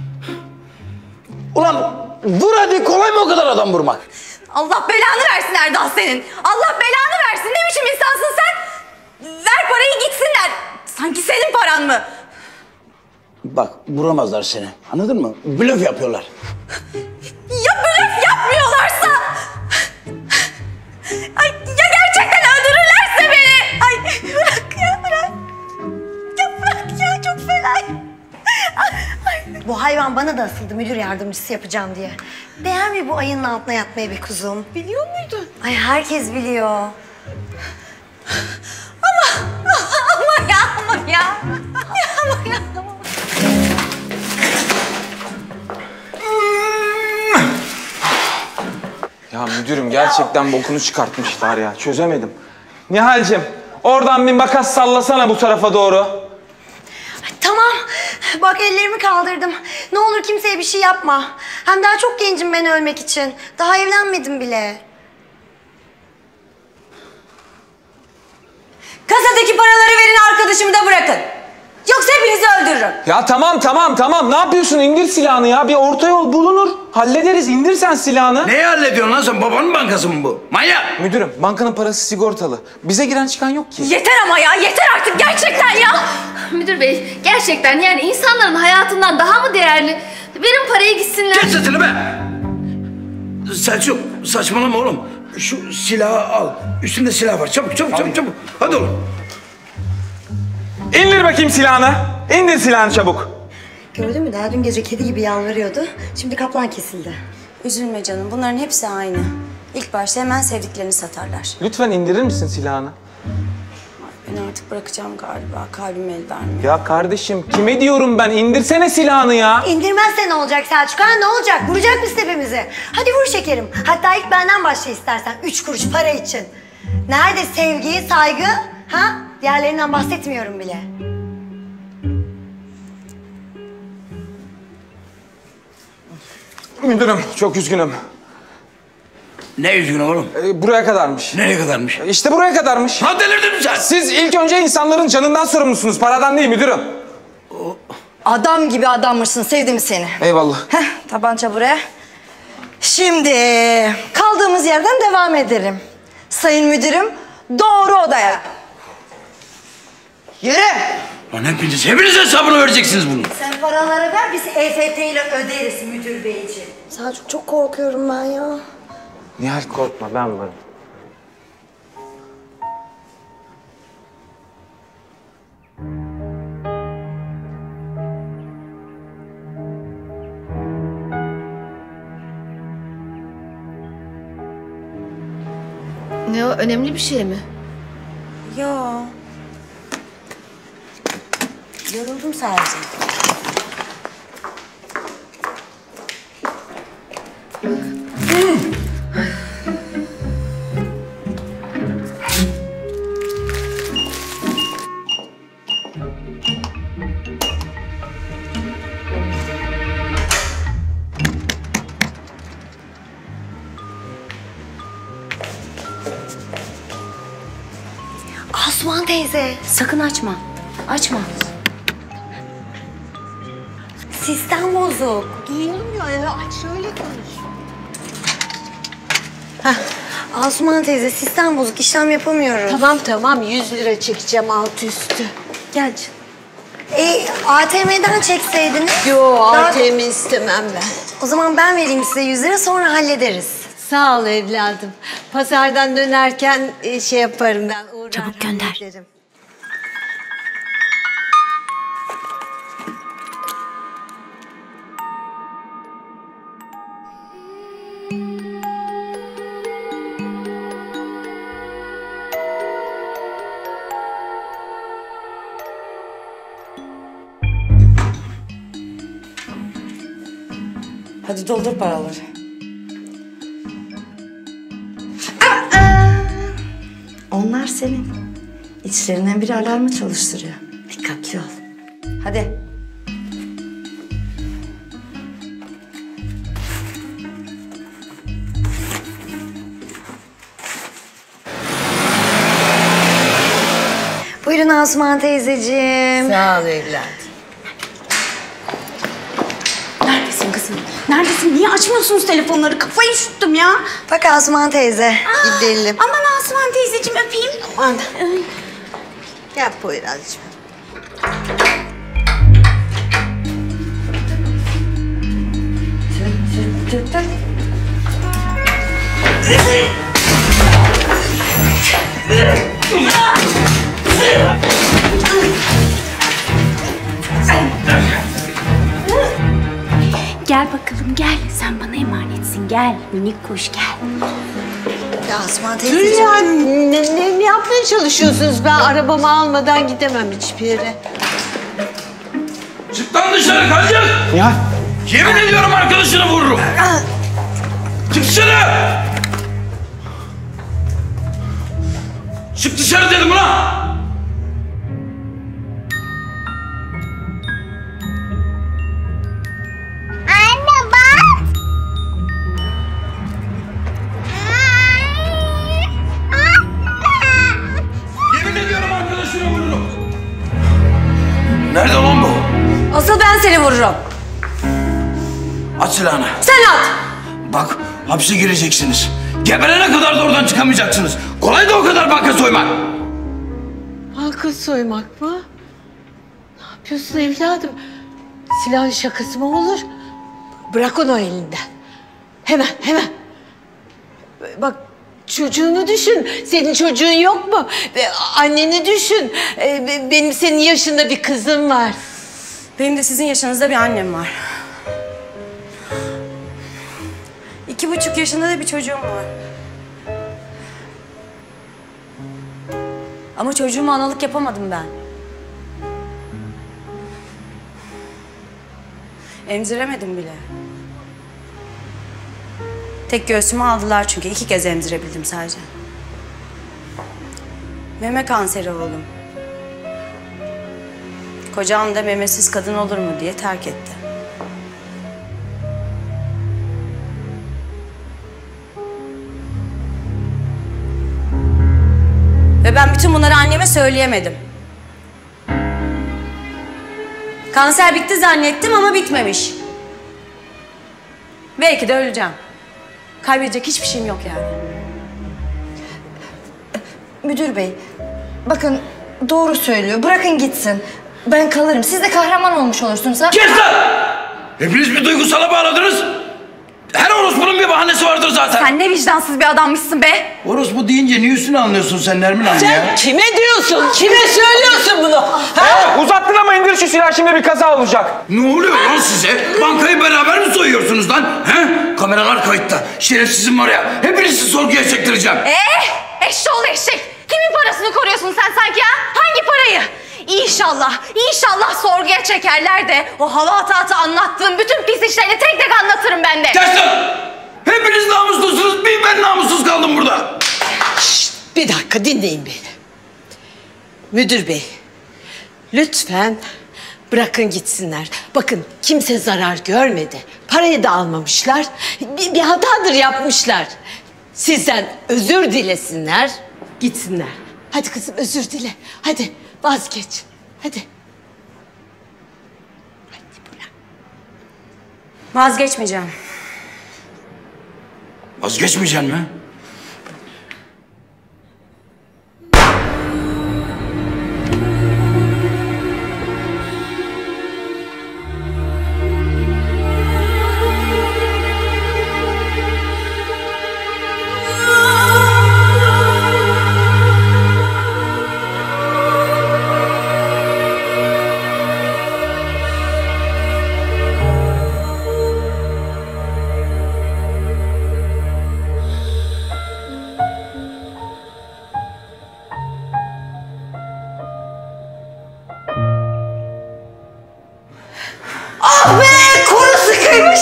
Ulan vur hadi, kolay mı o kadar adam vurmak? Allah belanı versin Erdal senin. Allah belanı versin. Ne biçim insansın sen? Ver parayı gitsinler. Sanki senin paran mı? Bak vuramazlar seni. Anladın mı? Blöf yapıyorlar. Ya blöf yapmıyorlarsa? Ay ya gerçekten öldürürlerse beni? Ay bırak ya bırak. Ya bırak ya çok fena. Bu hayvan bana da asıldı müdür yardımcısı yapacağım diye. Değer mi bu ayının altına yatmaya be kuzum? Biliyor muydun? Ay herkes biliyor. Ama ya. Ya müdürüm gerçekten bokunu çıkartmışlar ya. Çözemedim. Nihal'cim oradan bir makas sallasana bu tarafa doğru. Tamam. Bak ellerimi kaldırdım. Ne olur kimseye bir şey yapma. Hem daha çok gencim ben ölmek için. Daha evlenmedim bile. Kasadaki paraları verin, arkadaşımı da bırakın. Yoksa hepinizi öldürürüm. Ya tamam. Ne yapıyorsun? İndir silahını ya. Bir orta yol bulunur. Hallederiz. İndir sen silahını. Neyi hallediyorsun lan sen? Babanın bankası mı bu? Manyak! Müdürüm bankanın parası sigortalı. Bize giren çıkan yok ki. Yeter ama ya, yeter artık gerçekten ya. Müdür bey, gerçekten yani insanların hayatından daha mı değerli? Verin parayı gitsinler. Kes sesini be! Selçuk saçmalama oğlum. Şu silahı al. Üstünde silah var. Çabuk. Hadi oğlum. İndir bakayım silahını. İndir silahını çabuk. Gördün mü? Daha dün gece kedi gibi yalvarıyordu. Şimdi kaplan kesildi. Üzülme canım, bunların hepsi aynı. İlk başta hemen sevdiklerini satarlar. Lütfen indirir misin silahını? Ben artık bırakacağım galiba. Kalbim el vermiyor. Ya kardeşim kime diyorum ben? İndirsene silahını ya. İndirmezse ne olacak Selçuk ha? Ne olacak? Vuracak mısın hepimizi? Hadi vur şekerim. Hatta ilk benden başla istersen. 3 kuruş para için. Nerede sevgi, saygı? Ha? Diğerlerinden bahsetmiyorum bile. Müdürüm çok üzgünüm. Ne üzgün oğlum? Buraya kadarmış. Nereye kadarmış? İşte buraya kadarmış. Ha delirdin mi sen? Siz ilk önce insanların canından sorumlusunuz. Paradan değil müdürüm. Adam gibi adammışsın, sevdim seni. Eyvallah. Tabanca buraya. Şimdi kaldığımız yerden devam edelim. Sayın müdürüm, doğru odaya. Yürü. Lan hepiniz hesabını vereceksiniz bunu. Sen paraları ver, biz EFT ile öderiz müdür beyciğim. Selçuk çok korkuyorum ben ya. Nihal korkma ben varım. Ne o, önemli bir şey mi? Yo. Yoruldum sadece. Asuman teyze. Sakın açma. Açma. Sistem bozuk. Duyulmuyor ya. Aç şöyle konuş. Asuman teyze sistem bozuk. İşlem yapamıyoruz. Tamam 100 lira çekeceğim alt üstü. Gel canım. ATM'den çekseydiniz. Yo, ATM istemem ben. O zaman ben vereyim size 100 lira, sonra hallederiz. Sağ ol evladım. Pazardan dönerken şey yaparım ben. Uğrar, çabuk gönder. hallederim. Hadi doldur paraları. Onlar senin. İçlerinden biri alarmı çalıştırıyor. Dikkatli ol. Hadi. Buyurun Asuman teyzeciğim. Sağ ol evladım. Neredesin kızım? Neredesin? Niye açmıyorsunuz telefonları? Kafayı üşüttüm ya. Bak Asuman teyze. Gidelim. Aman Asuman teyzeciğim öpeyim. Aman. Yap Poyraz'cığım. Gel bakalım gel. Sen bana emanetsin. Gel minik kuş gel. Ya Asuman Dur teyzeciğim. ya, ne yapmaya çalışıyorsunuz? Ben arabamı almadan gidemem hiçbir yere. Çık lan dışarı kaçın! Ya. Yemin ediyorum arkadaşını vururum. Çık dışarı! Çık dışarı dedim ulan! Anne bak. Yemin ediyorum arkadaşını vururum. Nerede lan bu? Asıl ben seni vururum. At silahını. Sen at. Bak hapse gireceksiniz. Geberene kadar da oradan çıkamayacaksınız. Kolay da o kadar banka soymak. Banka soymak mı? Ne yapıyorsun evladım? Silahın şakası mı olur? Bırak onu elinden. Hemen. Bak çocuğunu düşün. Senin çocuğun yok mu? Anneni düşün. Benim senin yaşında bir kızım var. Benim de sizin yaşınızda bir annem var. 2,5 yaşında da bir çocuğum var. Ama çocuğuma analık yapamadım ben. Emziremedim bile. Tek göğsümü aldılar çünkü 2 kez emzirebildim sadece. Meme kanseri oldum. Kocam da memesiz kadın olur mu diye terk etti. Ve ben bütün bunları anneme söyleyemedim. Kanser bitti zannettim ama bitmemiş. Belki de öleceğim. Kaybedecek hiçbir şeyim yok yani. Müdür bey, bakın doğru söylüyor. Bırakın gitsin. Ben kalırım. Siz de kahraman olmuş olursunuz ha. Kes lan! Hepiniz bir duygusala bağladınız. Her orospunun bir bahanesi vardır zaten. Sen ne vicdansız bir adammışsın be. Orospu deyince niye üstüne anlıyorsun sen Nermin Hanım ya? Sen kime diyorsun? Kime söylüyorsun bunu? Ha? Uzattın ama indir şu silahı, şimdi bir kaza olacak. Ne oluyor lan size? Bankayı beraber mi soyuyorsunuz lan? He? Kameralar kayıtta. Şerefsizim var ya. Hepinizi sorguya çektireceğim. Eşşoğlu eşek. Kimin parasını koruyorsun sen sanki ha? Hangi parayı? İnşallah sorguya çekerler de o hava hatası anlattığım bütün pis işlerini tek tek anlatırım ben de. Kes lan! Hepiniz namuslusunuz. Bir ben namussuz kaldım burada. Şşt, bir dakika dinleyin beni. Müdür bey, lütfen bırakın gitsinler. Bakın kimse zarar görmedi. Parayı da almamışlar. Bir hatadır yapmışlar. Sizden özür dilesinler, gitsinler. Hadi kızım özür dile. Hadi vazgeç. Hadi. Vazgeçmeyeceğim. Vazgeçmeyeceksin mi?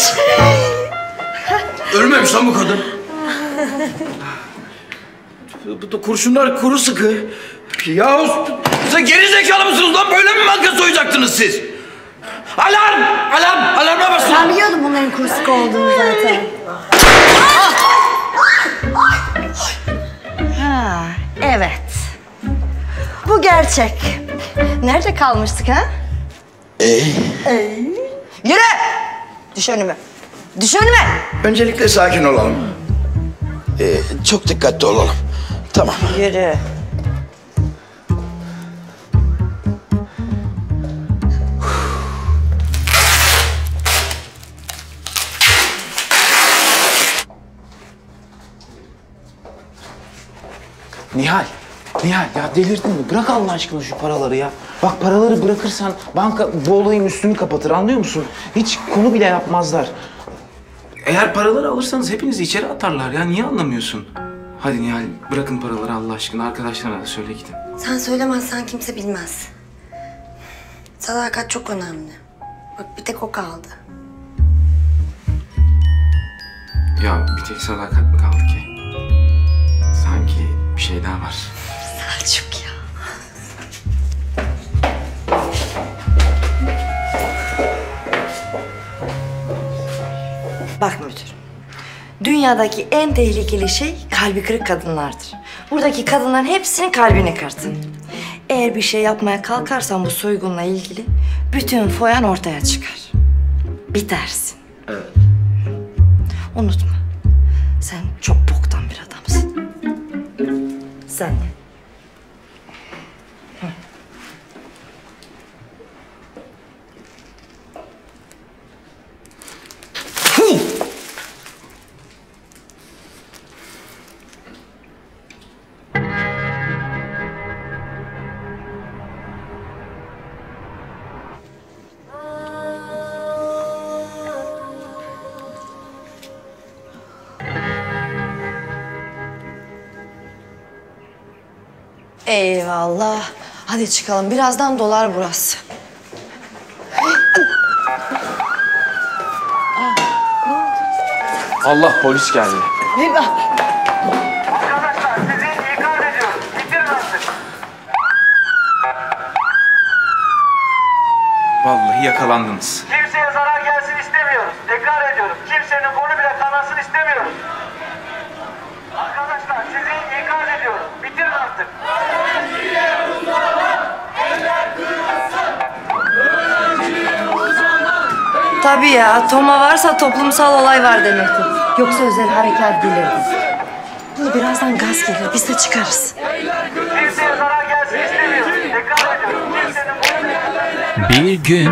Ölmemiş lan bu kadın. Bu kurşunlar kuru sıkı. Yahu siz geri zekalı mısınız lan? Böyle mi banka soyacaktınız siz? Alarm! Alarm! Alarma basın! Ben biliyordum bunların kuru sıkı olduğunu zaten. Ha, evet. Bu gerçek. Nerede kalmıştık ha? Yürü! Düş önüme. Düş önüme! Öncelikle sakin olalım. Çok dikkatli olalım. Tamam. Yürü. Nihal ya delirdin mi? Bırak Allah aşkına şu paraları ya. Bak paraları bırakırsan banka bu olayın üstünü kapatır, anlıyor musun? Hiç konu bile yapmazlar. Eğer paraları alırsanız hepinizi içeri atarlar ya. Niye anlamıyorsun? Hadi Nihal bırakın paraları Allah aşkına. Arkadaşlarına da söyle gidin. Sen söylemezsen kimse bilmez. Sadakat çok önemli. Bak bir tek o kaldı. Ya bir tek sadakat mi kaldı ki? Sanki bir şey daha var. Selçuk ya. Bak müdür. Dünyadaki en tehlikeli şey kalbi kırık kadınlardır. Buradaki kadınların hepsinin kalbini kırdın. Eğer bir şey yapmaya kalkarsan bu soygunla ilgili bütün foyan ortaya çıkar. Bitersin. Evet. Unutma. Sen çok boktan bir adamsın. Sen de. Eyvallah. Hadi çıkalım. Birazdan dolar burası. Allah polis geldi. Vallahi yakalandınız. Kimseye zarar gelsin istemiyoruz. Tekrar ediyorum. Kimsenin konu bile kanansın istemiyoruz. Arkadaşlar sizi ikaz ediyorum. Bitirin artık. Tabii ya. Toma varsa toplumsal olay var demektir. Yoksa özel harekat bilirdi. Birazdan gaz gelir. Biz de çıkarız. Kimseye zarar gelsin istemiyoruz. Tekrar ediyorum. Kimsenin konu bile Bir gün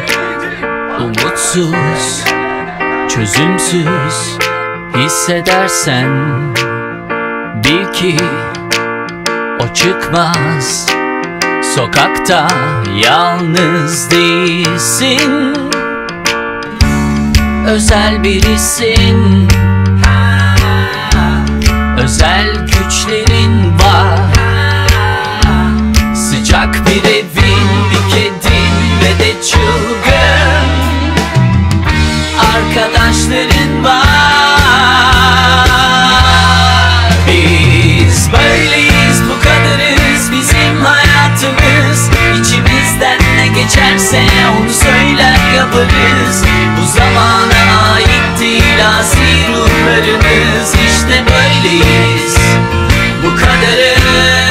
umutsuz, çözümsüz hissedersen bil ki o çıkmaz. Sokakta yalnız değilsin. Özel birisin. Özel güçlerin var. Sıcak bir evin, bir kedin ve de çılgın arkadaşların var. Biz böyleyiz, bu kadarız, bizim hayatımız. İçimizden ne geçerse onu söyler yaparız. Bu zamana ait değil asi ruhlarımız. İşte böyleyiz, bu kadarız.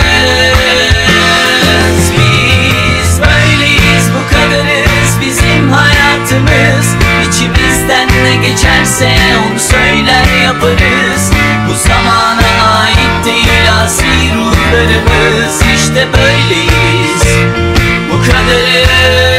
Biz böyleyiz, bu kadarız, bizim hayatımız. İçimizden ne geçerse onu söyler yaparız. Bu zamana ait değil asi ruhlarımız. İşte böyleyiz, bu kadarız.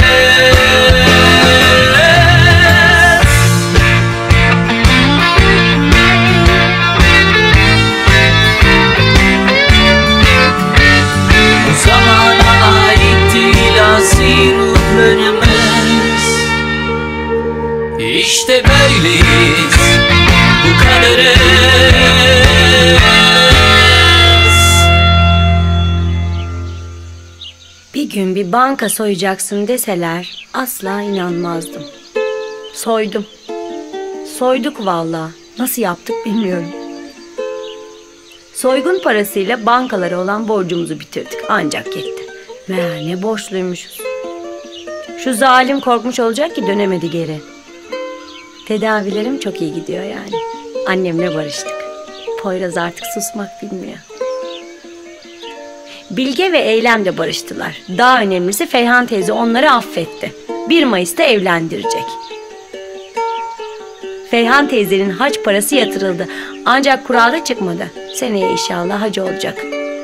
Bu zamana ait değil asi ruhlarımız. İşte böyleyiz, bu kadarız. Bir gün bir banka soyacaksın deseler asla inanmazdım. Soydum. Soyduk vallahi. Nasıl yaptık bilmiyorum. Soygun parasıyla bankalara olan borcumuzu bitirdik. Ancak yetti. Meğer ne borçluymuşuz. Şu zalim korkmuş olacak ki dönemedi geri. Tedavilerim çok iyi gidiyor yani. Annemle barıştık. Poyraz artık susmak bilmiyor. Bilge ve Eylem de barıştılar. Daha önemlisi Ferhan teyze onları affetti. 1 Mayıs'ta evlendirecek. Ferhan teyzenin hac parası yatırıldı. Ancak kurada çıkmadı. Seneye inşallah hacı olacak.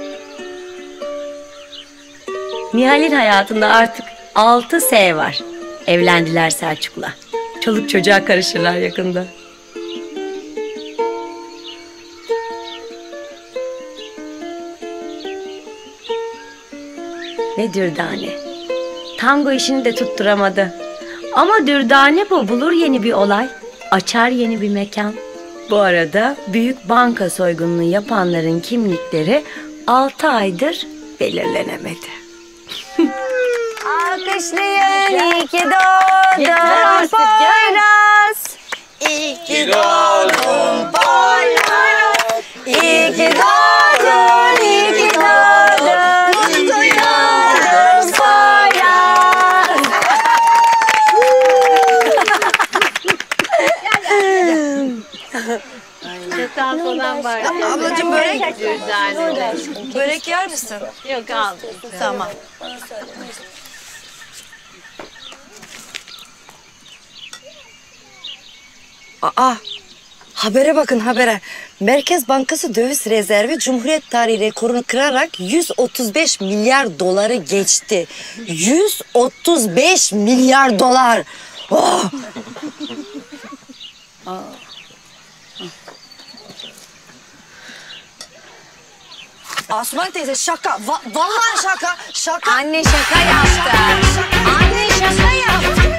Nihal'in hayatında artık 6 S var. Evlendiler Selçuk'la. Çoluk çocuğa karışırlar yakında. Ve Dürdane. Tango işini de tutturamadı. Ama Dürdane bu, bulur yeni bir olay. Açar yeni bir mekan. Bu arada büyük banka soygununu yapanların kimlikleri 6 aydır belirlenemedi. Alkışlayın, iyi ki doğdun Poyraz. İyi ki doğdun Poyraz. İyi ki doğdun, iyi ki doğdun. Mutlu yıllar Poyraz. Çatal falan var. Ablacığım börek. Börek yer misin? Yok al. Tamam. Aa, habere bakın habere. Merkez Bankası döviz rezervi Cumhuriyet tarihi rekorunu kırarak 135 milyar doları geçti. 135 milyar dolar. Oh! Asuman teyze şaka. Vallahi şaka. Şaka. Anne şaka yaptı. Anne şaka yaptı.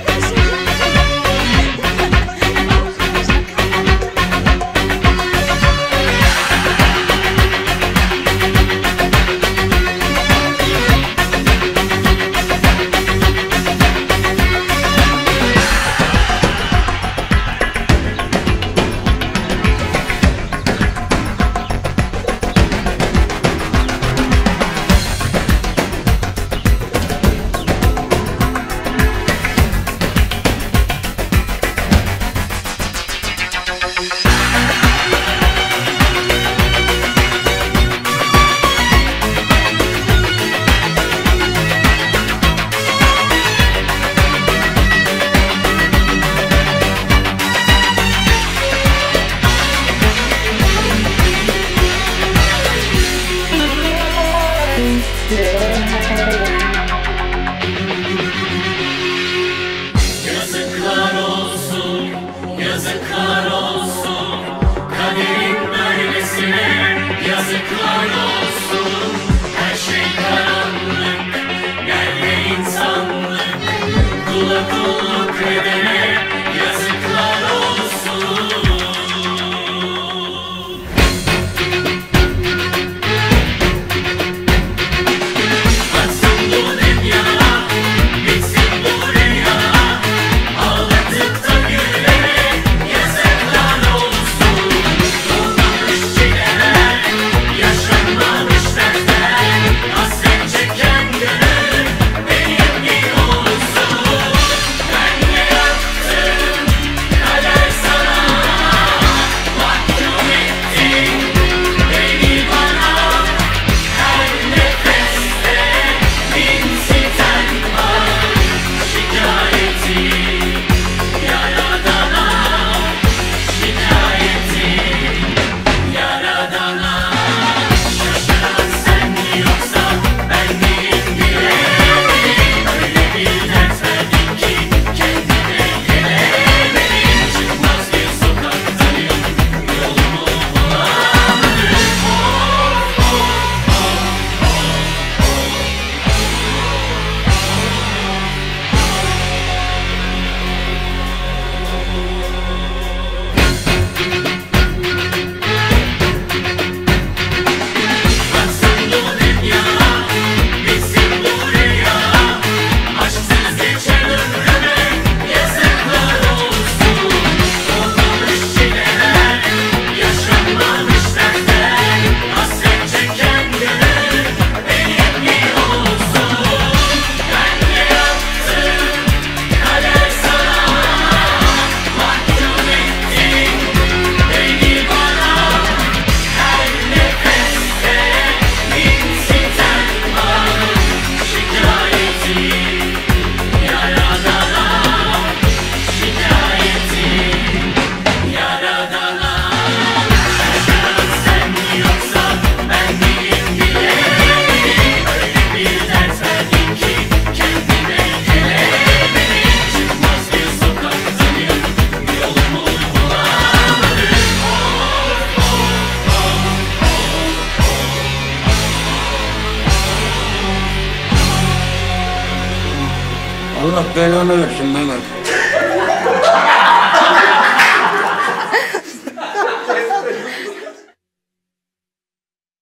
Allah belanı versin Mehmet.